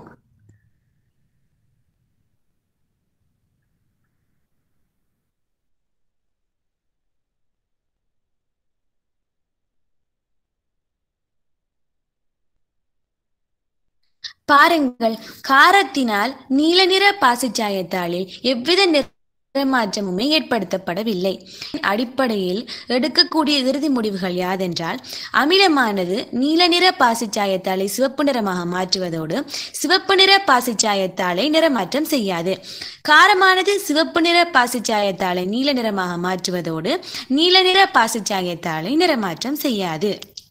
பாருங்கள், காரத்தினால் நீல நிற பாசிச்சாயத்தாளில் எவ்வித நிறமாற்றமுமே ஏற்படுத்தப்படவில்லை. அடிப்படையில் எடுக்கக்கூடிய இறுதி முடிவுகள் யாதென்றால், அமிலமானது நீல நிற பாசிச்சாயத்தாளை சிவப்பு நிறமாக மாற்றுவதோடு சிவப்பு நிற பாசிச்சாயத்தாளை நிறமாற்றம் செய்யாது. காரமானது சிவப்பு நிற பாசிச்சாயத்தாளை நீல நிறமாக மாற்றுவதோடு நீல நிற பாசிச்சாயத்தாளை நிறமாற்றம் செய்யாது.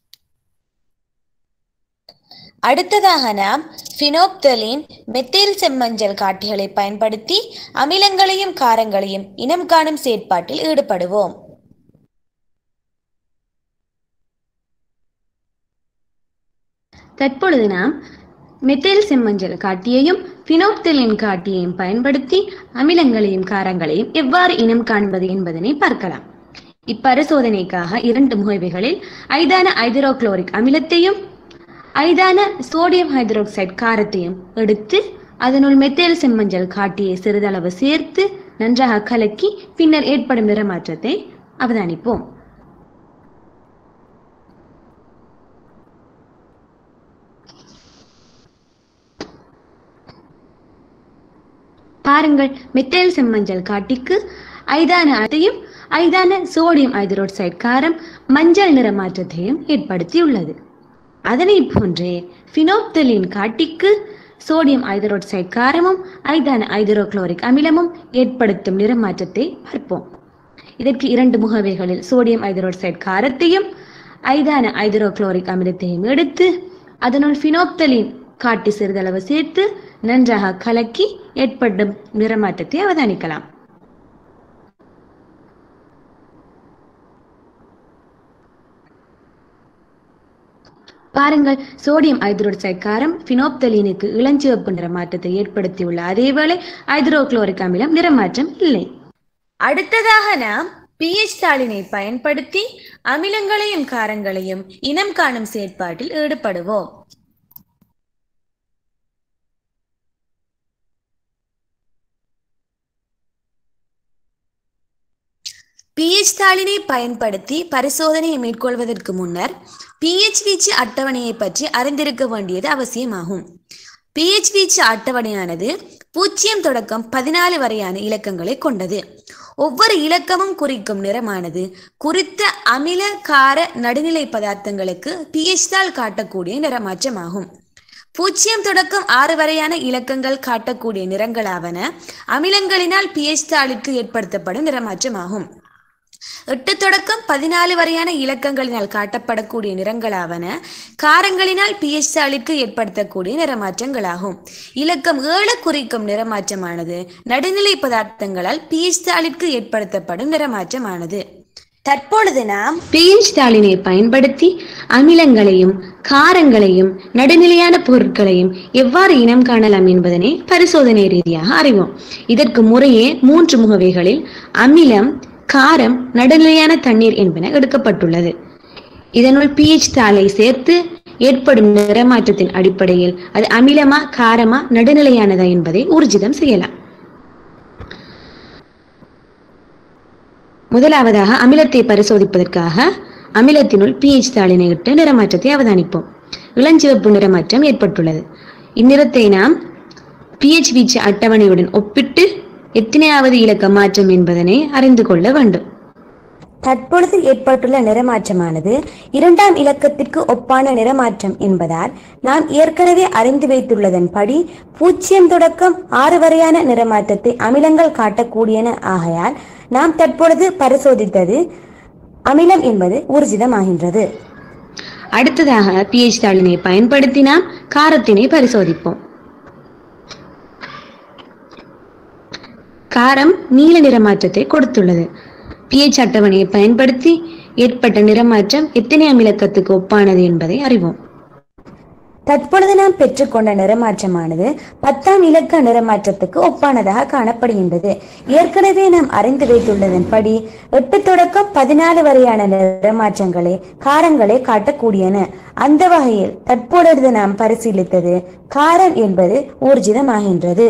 அடுத்ததாக நாம் பினோப்தலீன் மெத்தில் செம்மஞ்சள் காட்டிகளை பயன்படுத்தி அமிலங்களையும் காரங்களையும் இனம் காணும் செயற்பாட்டில் ஈடுபடுவோம். தற்பொழுது நாம் மெத்தில் செம்மஞ்சள் காட்டியையும் பினோப்தலீன் காட்டியையும் பயன்படுத்தி அமிலங்களையும் காரங்களையும் எவ்வாறு இனம் காண்பது என்பதனை பார்க்கலாம். இப்பரிசோதனைக்காக 2 முகைவைகளில் ஐதான ஹைட்ரோகுளோரிக் அமிலத்தையும் ஐதான சோடியம் ஹைட்ரோக்சைடு காரத்தையும் எடுத்து அதனுள் மெத்தில் செம்மஞ்சள் காட்டியை சிறிதளவு சேர்த்து நன்றாக கலக்கி பின்னர் ஏற்படும் நிறமாற்றத்தை அவதானிப்போம். பாருங்கள், மெத்தில் செம்மஞ்சள் காட்டிக்கு ஐதான அதையும் ஐதான சோடியம் ஹைட்ரோக்சைடு காரம் மஞ்சள் நிறமாற்றத்தையும் ஏற்படுத்தியுள்ளது. அதனை போன்றே பினோப்தலீன் காட்டிக்கு சோடியம் ஹைட்ரோக்சைடு காரமும் ஐதான ஹைட்ரோகுளோரிக் அமிலமும் ஏற்படுத்தும் நிறமாற்றத்தை பார்ப்போம். இதற்கு 2 முகவைகளில் சோடியம் ஹைட்ரோக்சைடு காரத்தையும் ஐதான ஹைட்ரோகுளோரிக் அமிலத்தையும் எடுத்து அதனுள் பினோப்தலீன் காட்டி சிறிதளவு சேர்த்து நன்றாக கலக்கி ஏற்படும் நிறமாற்றத்தை அவதானிக்கலாம். பாருங்கள், சோடியம் ஹைட்ரோக்சைடு காரம் பினோப்தலீனுக்கு இளஞ்சிவப்பு நிறமாற்றத்தை ஏற்படுத்தியுள்ள அதேவேளை ஹைட்ரோகுளோரிக் அமிலம் நிறமாற்றம் இல்லை. அடுத்ததாக நாம் pH தாளினை பயன்படுத்தி அமிலங்களையும் காரங்களையும் இனம் காணும் செயற்பாட்டில் ஈடுபடுவோம். pH தாளினை பயன்படுத்தி பரிசோதனையை மேற்கொள்வதற்கு முன்னர் pH வீச்சு அட்டவணையை பற்றி அறிந்திருக்க வேண்டியது அவசியமாகும். pH வீச்சு அட்டவணையானது 0 தொடக்கம் 14 வரையான இலக்கங்களை கொண்டது. ஒவ்வொரு இலக்கமும் குறிக்கும் நிறமானது குறித்த அமில கார நடுநிலை பதார்த்தங்களுக்கு pH தாள் காட்டக்கூடிய நிறமாற்றமாகும். 0 தொடக்கம் 6 வரையான இலக்கங்கள் காட்டக்கூடிய நிறங்களாவன அமிலங்களினால் pH தாளிற்கு ஏற்படுத்தப்படும் நிறமாற்றமாகும். 8 தொடக்கம் 14 வரையான இலக்கங்களினால் காட்டப்படக்கூடிய நிறங்களாவன காரங்களினால் pH தாளிற்கு ஏற்படுத்தக்கூடிய நிறமாற்றங்களாகும். இலக்கம் 7 குறிக்கும் நிறமாற்றமானது நடுநிலை பதார்த்தங்களால் pH தாளிற்கு ஏற்படுத்தப்படும் நிறமாற்றமானது. தற்பொழுது நாம் pH தாளினை பயன்படுத்தி அமிலங்களையும் காரங்களையும் நடுநிலையான பொருட்களையும் எவ்வாறு இனம் காணலாம் என்பதனை பரிசோதனை ரீதியாக அறிவோம். இதற்கு முறையே 3 முகவைகளில் அமிலம், காரம், நடுநிலையான தண்ணீர் என்பன எடுக்கப்பட்டுள்ளது. இதனுள் pH தாளை சேர்த்து ஏற்படும் நிறமாற்றத்தின் அடிப்படையில் அது அமிலமா காரமா நடுநிலையானதா என்பதை ஊர்ஜிதம் செய்யலாம். முதலாவதாக அமிலத்தை பரிசோதிப்பதற்காக அமிலத்தினுள் pH தாளினை இட்டு நிறமாற்றத்தை அவதானிப்போம். இளஞ்சிவப்பு நிறமாற்றம் ஏற்பட்டுள்ளது. இந்நிறத்தை நாம் pH வீச்சு அட்டவணையுடன் ஒப்பிட்டு எத்தனையாவது இலக்க மாற்றம் என்பதனை அறிந்து கொள்ள வேண்டும். தற்பொழுது ஏற்பட்டுள்ள நிறமாற்றமானது 2ஆம் இலக்கத்திற்கு ஒப்பான நிறமாற்றம் என்பதால் நாம் ஏற்கனவே அறிந்து வைத்துள்ளதன்படி 0 தொடக்கம் 6 வரையான நிறமாற்றத்தை அமிலங்கள் காட்டக்கூடியன. ஆகையால் நாம் தற்பொழுது பரிசோதித்தது அமிலம் என்பது ஊர்ஜிதமாகின்றது. அடுத்ததாக pH தாளினை பயன்படுத்தி நாம் காரத்தினை பரிசோதிப்போம். காரம் நீல நிறமாற்றத்தை கொடுத்துள்ளது. pH அட்டவணையை பயன்படுத்தி ஏற்பட்ட நிறமாற்றம் எத்தனை அமிலக்கத்துக்கு ஒப்பானது என்பதை அறிவோம். தற்பொழுது நாம் பெற்றுக்கொண்ட நிறமாற்றமானது 10ஆம் இலக்க நிறமாற்றத்துக்கு ஒப்பானதாக காணப்படுகின்றது. ஏற்கனவே நாம் அறிந்து வைத்துள்ளதன்படி 8 தொடக்கம் 14 வரையான நிறமாற்றங்களே காரங்களை காட்டக்கூடியன. அந்த வகையில் தற்பொழுது நாம் பரிசீலித்தது காரம் என்பது ஊர்ஜிதமாகின்றது.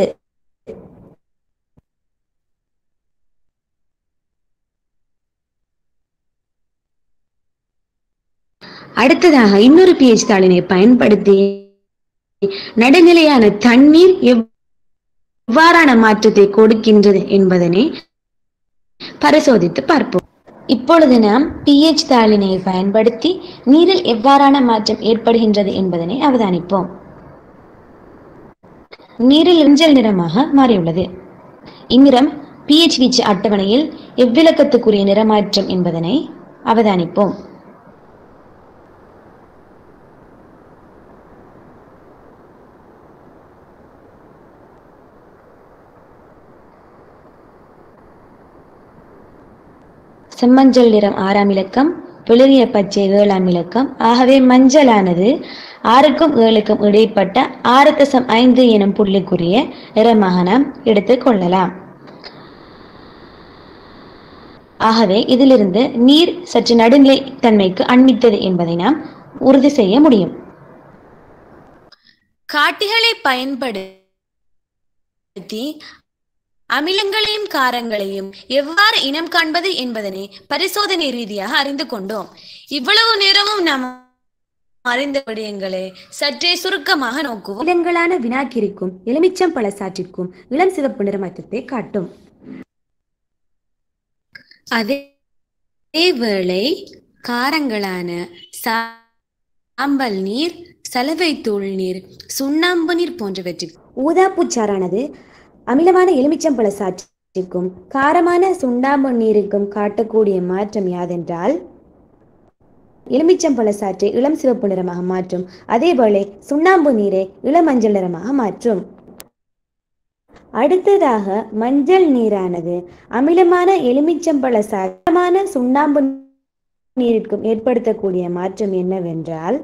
அடுத்ததாக இன்னொரு pH தாளினை பயன்படுத்தி நடுநிலையான தண்ணீர் எவ்வாறான மாற்றத்தை கொடுக்கின்றது என்பதனை பரிசோதித்து பார்ப்போம். இப்பொழுது நாம் pH தாளினை பயன்படுத்தி நீரில் எவ்வாறான மாற்றம் ஏற்படுகின்றது என்பதனை அவதானிப்போம். நீரில் மஞ்சள் நிறமாக மாறியுள்ளது. இந்நிறம் pH வீச்சு அட்டவணையில் எவ்விலக்கத்துக்குரிய நிறமாற்றம் என்பதனை அவதானிப்போம். செம்மஞ்சள் நிறம் 6ஆம் இலக்கம், வெளிரிய பச்சை 7ஆம் இலக்கம். ஆகவே மஞ்சளானது 6க்கும் 7க்கும் இடைப்பட்ட 6.5 எனும் புள்ளிக்குரிய நிறமாக நாம் எடுத்துக் கொள்ளலாம். ஆகவே இதிலிருந்து நீர் சற்று நடுநிலை தன்மைக்கு அண்மித்தது என்பதை நாம் உறுதி செய்ய முடியும். காட்டிகளை பயன்படுத்தி அமிலங்களையும் காரங்களையும் எவ்வாறு இனம் காண்பது என்பதனை பரிசோதனை ரீதியாக அறிந்து கொண்டோம். இவ்வளவு நேரமும் நாம் அறிந்த விடயங்களை சற்றே சுருக்கமாக நோக்குவோம். அமிலங்களான வினாக்கிரிக்கும் எலுமிச்சம் பழ சாற்றிற்கும் இளம் சிவப்பு நிறமாற்றத்தை காட்டும். அதேவேளை காரங்களான சாம்பல் நீர், சலவை தூள் நீர், சுண்ணாம்பு நீர் போன்றவற்றிற்கு ஊதாப்பூச்சாரானது அமிலமான எலுமிச்சம்பழ சாற்றிற்கும் காரமான சுண்ணாம்பு நீருக்கும் காட்டக்கூடிய மாற்றம் யாதென்றால் எலுமிச்சம்பழ சாற்றை இளம் சிவப்பு நிறமாக மாற்றும். அதேபோல சுண்ணாம்பு நீரை இளம் மஞ்சள் நிறமாக மாற்றும். அடுத்ததாக மஞ்சள் நீரானது அமிலமான எலுமிச்சம்பழ சாற்றமான சுண்ணாம்பு நீருக்கும் ஏற்படுத்தக்கூடிய மாற்றம் என்னவென்றால்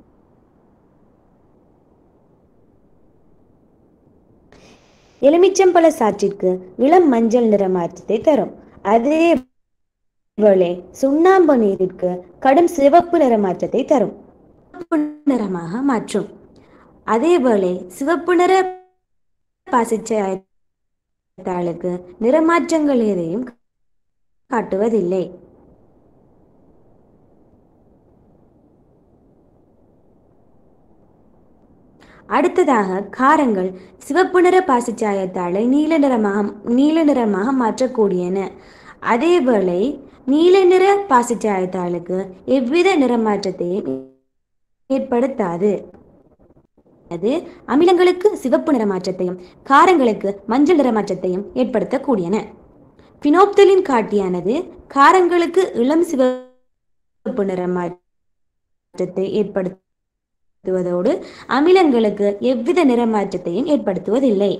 எலுமிச்சம்பழ சாற்றிற்கு இளம் மஞ்சள் நிற மாற்றத்தை தரும். அதேவேளை சுண்ணாம்பு நீரிற்கு கடும் சிவப்பு நிற மாற்றத்தை தரும், நிறமாக மாற்றும். அதேவேளை சிவப்பு நிற பாசிச்சாயத்தாளுக்கு நிறமாற்றங்கள் எதையும் காட்டுவதில்லை. அடுத்ததாக காரங்கள் சிவப்பு நிற பாசிச்சாயத்தாளை நீல நிறமாக மாற்றக்கூடியன. அதேவேளை நீல நிற பாசிச்சாயத்தாளுக்கு எவ்வித நிறமாற்றத்தையும் ஏற்படுத்தாது. அது அமிலங்களுக்கு சிவப்பு நிறமாற்றத்தையும் காரங்களுக்கு மஞ்சள் நிறமாற்றத்தையும் ஏற்படுத்தக்கூடியன. பினோப்தலின் காட்டியானது காரங்களுக்கு இளம் சிவப்பு நிறமாற்றத்தை ஏற்படுத்துவதோடு அமிலங்களுக்கு எவ்வித நிறமாற்றத்தையும் ஏற்படுத்துவதில்லை.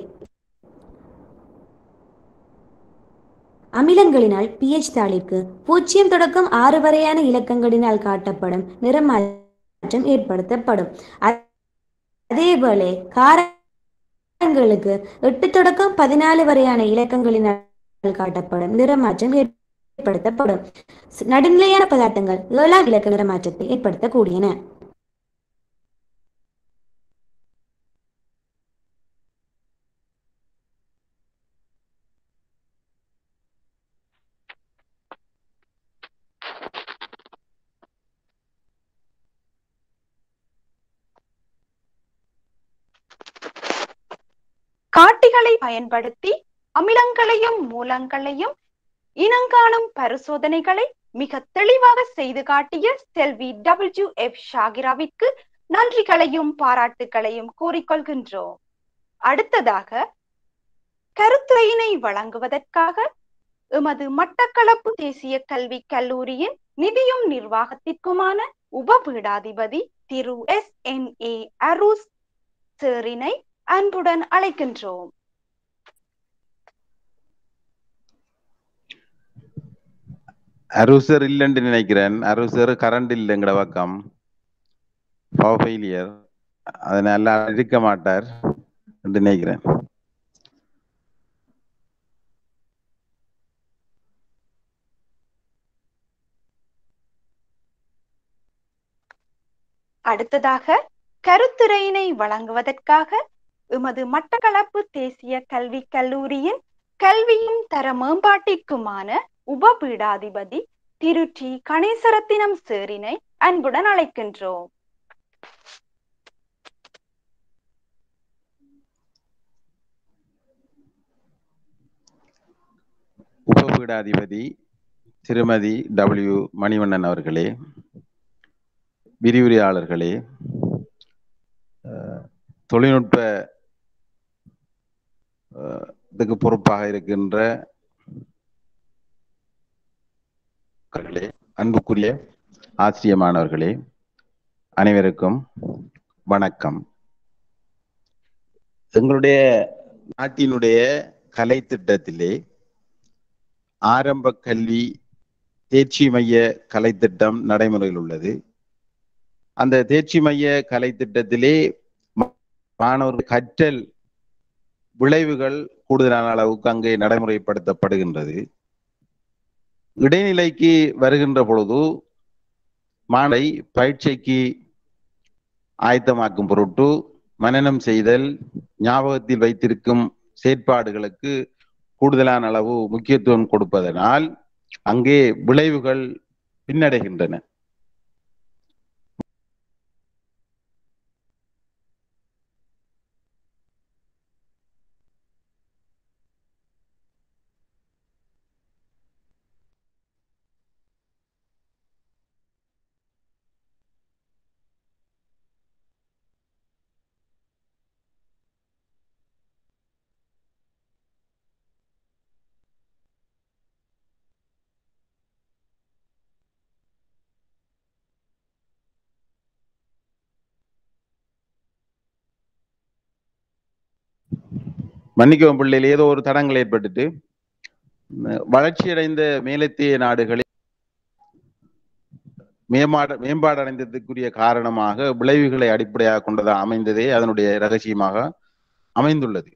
அமிலங்களினால் pH தாளிற்கு 0 தொடக்கம் 6 வரையான இலக்கங்களினால் காட்டப்படும் நிறமாற்றம் ஏற்படுத்தப்படும். அதேபோல காரங்களுக்கு 8 தொடக்கம் 14 வரையான இலக்கங்களினால் காட்டப்படும் நிறமாற்றம் ஏற்படுத்தப்படும். நடுநிலையான பதார்த்தங்கள் 7ஆம் இலக்க நிறமாற்றத்தை ஏற்படுத்தக்கூடியன. காட்டிகளை பயன்படுத்தி அமிலங்களையும் மூலங்களையும் இனங்காணும் பரிசோதனைகளை மிக தெளிவாக செய்து காட்டிய செல்வி WF ஷாகிராவிற்கு நன்றிகளையும் பாராட்டுகளையும் கூறிக்கொள்கின்றோம். அடுத்ததாக கருத்துரையினை வழங்குவதற்காக எமது மட்டக்களப்பு தேசிய கல்வி கல்லூரியின் நிதியும் நிர்வாகத்திற்குமான உபபீடாதிபதி திரு SNA அரூஸ் சேரினை அன்புடன் அழைக்கின்றோம். அரூசர் இல்லைன்னு நினைக்கிறேன். அரூசர் கரண்ட் இல்லை எங்கட பக்கம், பவர் ஃபெயிலியர், அதனால இருக்க மாட்டார் என்று நினைக்கிறேன். அடுத்ததாக கருத்துரையினை வழங்குவதற்காக எமது மட்டக்களப்பு தேசிய கல்வி கல்லூரியின் கல்வியின் தர மேம்பாட்டிற்குமான உபபீடாதிபதி திரு டி கணேசரத்தினம் சேரினை அன்புடன் அழைக்கின்றோம். உபபீடாதிபதி திருமதி W மணிவண்ணன் அவர்களே, விரிவுரையாளர்களே, தொழில்நுட்ப இதுக்கு பொறுப்பாக இருக்கின்ற அன்புக்குரிய ஆசிரிய மாணவர்களே, அனைவருக்கும் வணக்கம். எங்களுடைய நாட்டினுடைய கலை திட்டத்திலே ஆரம்ப கல்வி தேர்ச்சி மைய கலை திட்டம் நடைமுறையில் உள்ளது. அந்த தேர்ச்சி மைய கலை திட்டத்திலே மாணவர்கள் கற்றல் விளைவுகள் கூடுதலான அளவுக்கு அங்கே நடைமுறைப்படுத்தப்படுகின்றது. இடைநிலைக்கு வருகின்ற பொழுது மாணவரை பரீட்சைக்கு ஆயத்தமாக்கும் பொருட்டு மனனம் செய்தல், ஞாபகத்தில் வைத்திருக்கும் செயற்பாடுகளுக்கு கூடுதலான அளவு முக்கியத்துவம் கொடுப்பதனால் அங்கே விளைவுகள் பின்னடைகின்றன. மன்னிக்கவும் பிள்ளைகள், ஏதோ ஒரு தடங்கள் ஏற்பட்டுட்டு வளர்ச்சியடைந்த மேலத்திய நாடுகளில் மேம்பாடு அடைந்ததுக்குரிய காரணமாக விளைவுகளை அடிப்படையாக கொண்டதாக அமைந்ததே அதனுடைய ரகசியமாக அமைந்துள்ளது.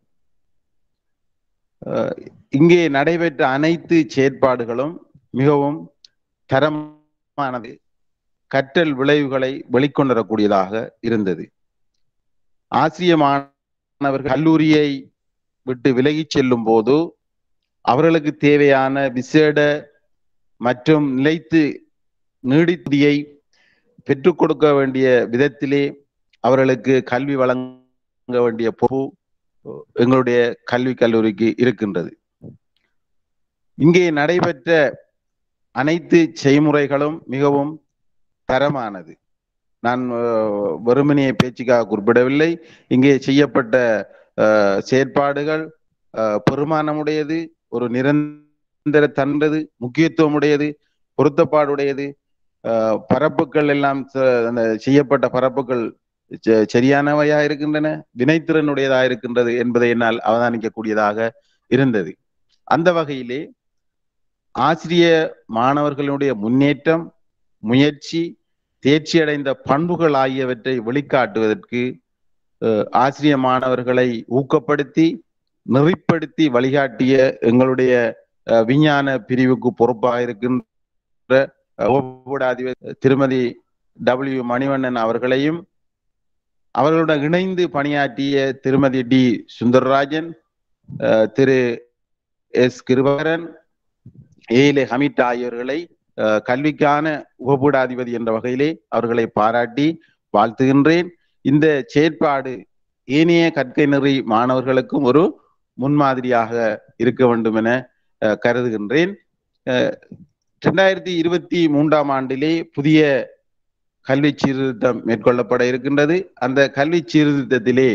இங்கே நடைபெற்ற அனைத்து செயற்பாடுகளும் மிகவும் தரமானது, கற்றல் விளைவுகளை வெளிக்கொணரக்கூடியதாக இருந்தது. ஆசிரிய மாணவர்கள் கல்லூரியை விட்டு விலகி செல்லும் போது அவர்களுக்கு தேவையான விசேட மற்றும் நிலைத்து நீடித்தியை பெற்றுக் கொடுக்க வேண்டிய விதத்திலே அவர்களுக்கு கல்வி வழங்க வேண்டிய பொறுப்பு எங்களுடைய கல்வி கல்லூரிக்கு இருக்கின்றது. இங்கே நடைபெற்ற அனைத்து செய்முறைகளும் மிகவும் தரமானது. நான் வெறுமனையை பேச்சுக்காக குறிப்பிடவில்லை. இங்கே செய்யப்பட்ட செயற்பாடுகள் பெருமானமுடையது, ஒரு நிரந்தர தன்றது, முக்கியத்துவம் உடையது, பொருத்தப்பாடுடையது. பரப்புகள் எல்லாம் செய்யப்பட்ட பரப்புகள் சரியானவையா இருக்கின்றன, வினைத்திறனுடையதா இருக்கின்றது என்பதை என்னால் அவதானிக்கக்கூடியதாக இருந்தது. அந்த வகையிலே ஆசிரிய மாணவர்களுடைய முன்னேற்றம், முயற்சி, தேர்ச்சி அடைந்த பண்புகள் ஆகியவற்றை வெளிக்காட்டுவதற்கு ஆசிரிய மாணவர்களை ஊக்கப்படுத்தி நெறிப்படுத்தி வழிகாட்டிய எங்களுடைய விஞ்ஞான பிரிவுக்கு பொறுப்பாக இருக்கின்ற திருமதி W மணிவண்ணன் அவர்களையும், அவர்களுடன் இணைந்து பணியாற்றிய திருமதி D சுந்தரராஜன், திரு S கிருபாகரன், ஏலே ஹமீட் ஆகியோர்களை கல்விக்கான உபபீடாதிபதி என்ற வகையிலே அவர்களை பாராட்டி வாழ்த்துகின்றேன். இந்த செயற்பாடு ஏனைய கற்கை நெறி மாணவர்களுக்கும் ஒரு முன்மாதிரியாக இருக்க வேண்டும் என கருதுகின்றேன். 2023 ஆண்டிலே புதிய கல்வி சீர்திருத்தம் மேற்கொள்ளப்பட இருக்கின்றது. அந்த கல்வி சீர்திருத்தத்திலே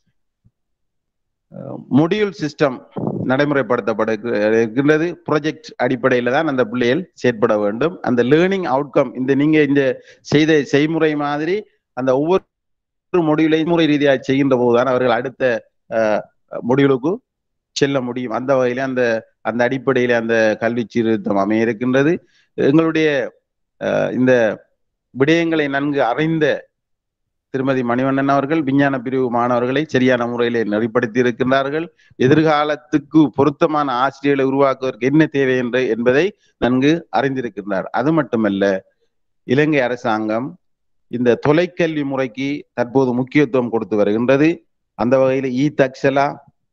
மொடியூல் சிஸ்டம் நடைமுறைப்படுத்தப்பட இருக்கின்றது. ப்ராஜெக்ட் அடிப்படையில தான் அந்த பிள்ளைகள் செயற்பட வேண்டும். அந்த லேர்னிங் அவுட்கம் நீங்க இந்த செய்த செய்முறை மாதிரி அந்த ஒவ்வொரு மொடியூலையும் முறை ரீதியாக செய்கின்ற போதுதான் அவர்கள் அடுத்த மொடியூலுக்கு செல்ல முடியும். அந்த வகையில அந்த அடிப்படையில அந்த கல்வி சீர்திருத்தம் அமைய இருக்கின்றது. எங்களுடைய இந்த விடயங்களை நன்கு அறிந்த திருமதி மணிவண்ணன் அவர்கள் விஞ்ஞான பிரிவு மாணவர்களை சரியான முறையிலே நெறிப்படுத்தி இருக்கின்றார்கள். எதிர்காலத்துக்கு பொருத்தமான ஆசிரியர்களை உருவாக்குவதற்கு என்ன தேவை என்பதை நன்கு அறிந்திருக்கின்றார். அது மட்டுமல்ல, இலங்கை அரசாங்கம் இந்த தொலைக்கல்வி முறைக்கு தற்போது முக்கியத்துவம் கொடுத்து வருகின்றது. அந்த வகையில் தக்ஷலா,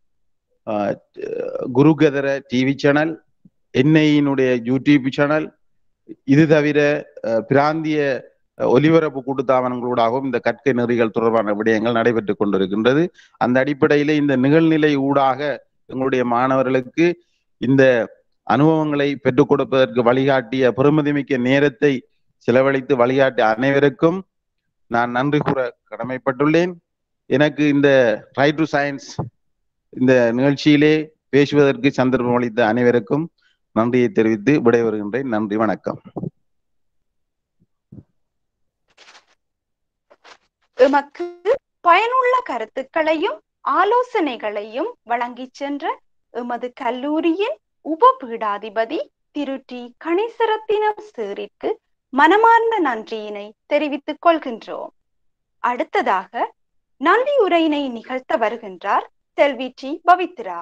குருகதர டிவி சேனல், என்ஐயினுடைய யூடியூப் சேனல், இது தவிர பிராந்திய ஒலிபரப்பு கூட்டுத்தாபனங்களூடாகவும் இந்த கற்கை நெறிகள் தொடர்பான விடயங்கள் நடைபெற்றுக் கொண்டிருக்கின்றது. அந்த அடிப்படையில இந்த நிகழ்நிலை ஊடாக எங்களுடைய மாணவர்களுக்கு இந்த அனுபவங்களை பெற்றுக் கொடுப்பதற்கு வழிகாட்டிய பெருமதிமிக்க நேரத்தை செலவழித்து வழிகாட்டிய அனைவருக்கும் நான் நன்றி கூற கடமைப்பட்டுள்ளேன். எனக்கு இந்த ரைட் டு சயின்ஸ் இந்த நிகழ்ச்சியிலே பேசுவதற்கு சந்தர்ப்பம் அளித்த அனைவருக்கும் நன்றியை தெரிவித்து விடைபெறுகின்றேன். நன்றி, வணக்கம். எமக்கு பயனுள்ள கருத்துக்களையும் ஆலோசனைகளையும் வழங்கி சென்ற எமது கல்லூரியின் உபபீடாதிபதி திரு டி கணேசரத்தினம் சாருக்கு மனமார்ந்த நன்றியினை தெரிவித்துக் கொள்கின்றோம். அடுத்ததாக நன்றி உரையினை நிகழ்த்த வருகின்றார் செல்வி டி பவித்ரா.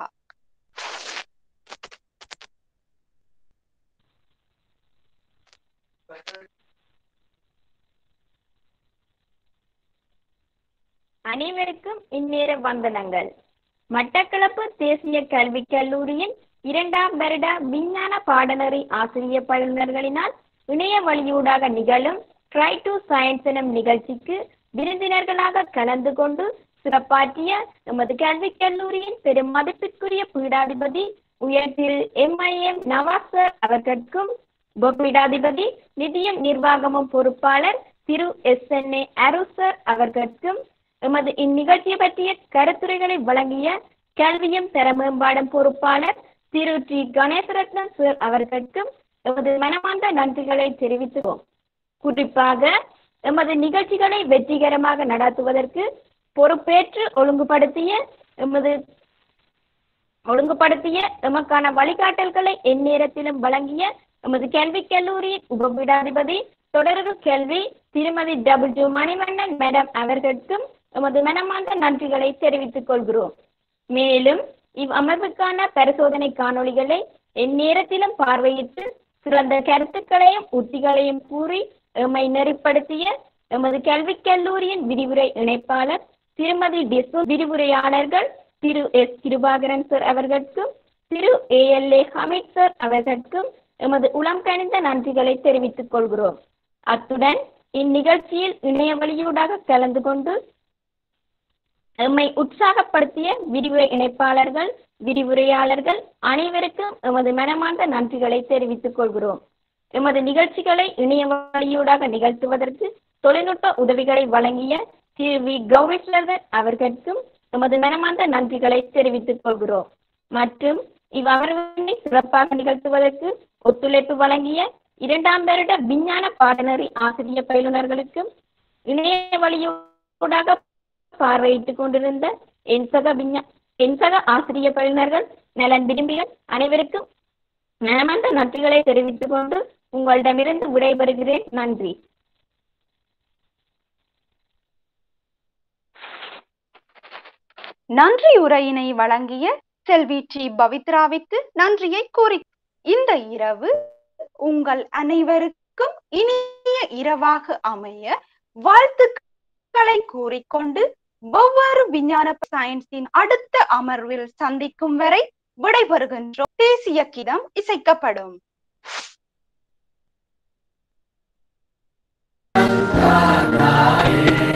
அனைவருக்கும் இந்நேர வந்தனங்கள். மட்டக்களப்பு தேசிய கல்வி கல்லூரியின் 2ஆம் வருட விஞ்ஞான பாடநெறி ஆசிரிய பயிலுநர்களினால் இணைய வழியூடாக நிகழும் ட்ரை டு சயின்ஸ் எனும் நிகழ்ச்சிக்கு விருந்தினர்களாக கலந்து கொண்டு சிறப்பாற்றிய எமது கல்வி கல்லூரியின் பெரும் மதிப்பிற்குரிய பீடாதிபதி உயர் திரு MIM நவாஸ் சார் அவர்களுக்கும், உபபீடாதிபதி நிதியம் நிர்வாகமும் பொறுப்பாளர் திரு SNA அருள் சார் அவர்களுக்கும், எமது இந்நிகழ்ச்சியை பற்றிய கருத்துரைகளை வழங்கிய கல்வியும் தர மேம்பாடும் பொறுப்பாளர் திரு டி கணேசரத்னம் சார் அவர்களுக்கும் எமது மனமார்ந்த நன்றிகளை தெரிவித்துள்ளோம். குறிப்பாக எமது நிகழ்ச்சிகளை வெற்றிகரமாக நடத்துவதற்கு பொறுப்பேற்று ஒழுங்குபடுத்திய எமக்கான வழிகாட்டல்களை எந்நேரத்திலும் வழங்கிய எமது கல்வி கல்லூரியின் உபபீடாதிபதி தொடர்பு கல்வி திருமதி W மணிவண்ணன் மேடம் அவர்களுக்கும் எமது மனமார்ந்த நன்றிகளை தெரிவித்துக் கொள்கிறோம். மேலும் அமர்வுக்கான பரிசோதனை காணொளிகளை எந்நேரத்திலும் பார்வையிட்டு சிறந்த கருத்துக்களையும் உத்திகளையும் கூறி எம்மை நெறிப்படுத்திய எமது கல்வி கல்லூரியின் விரிவுரை இணைப்பாளர் திருமதி டிசு, விரிவுரையாளர்கள் திரு S கிருபாகரன் சார் அவர்களுக்கும் திரு ALA ஹமீத் சார் அவர்களுக்கும் எமது உளம் கனிந்த நன்றிகளை தெரிவித்துக் கொள்கிறோம். அத்துடன் இந்நிகழ்ச்சியில் இணைய வழியூடாக கலந்து கொண்டு எம்மை உற்சாகப்படுத்திய விரிவுரை இணைப்பாளர்கள், விரிவுரையாளர்கள் அனைவருக்கும் எமது மனமார்ந்த நன்றிகளை தெரிவித்துக் கொள்கிறோம். எமது நிகழ்ச்சிகளை இணைய வழியூடாக நிகழ்த்துவதற்கு தொழில்நுட்ப உதவிகளை வழங்கிய திரு வி கௌரீஸ்வரன் அவர்களுக்கும் எமது மனமார்ந்த நன்றிகளை தெரிவித்துக் கொள்கிறோம். மற்றும் இவ்வமர்வினை சிறப்பாக நிகழ்த்துவதற்கு ஒத்துழைப்பு வழங்கிய 2ஆம் வருட விஞ்ஞான பாடநெறி ஆசிரிய பயிலுநர்களுக்கும், இணைய வழியூடாக பார்வையிட்டுக் கொண்டிருந்த என் சக ஆசிரிய பயிலுநர்கள், நலன் விரும்பிகள் அனைவருக்கும் மனமார்ந்த நன்றிகளை தெரிவித்துக் கொண்டு உங்களிடமிருந்து விடைபெறுகிறேன். நன்றி. நன்றி உரையினை வழங்கிய செல்வி டி பவித்ராவிற்கு நன்றியை கூறி இந்த இரவு உங்கள் அனைவருக்கும் இனிய இரவாக அமைய வாழ்த்துக்களை கூறிக்கொண்டு ஒவ்வொரு விஞ்ஞான சயின்ஸின் அடுத்த அமர்வில் சந்திக்கும் வரை விடைபெறுகின்றோம். தேசிய கீதம் இசைக்கப்படும். Bye.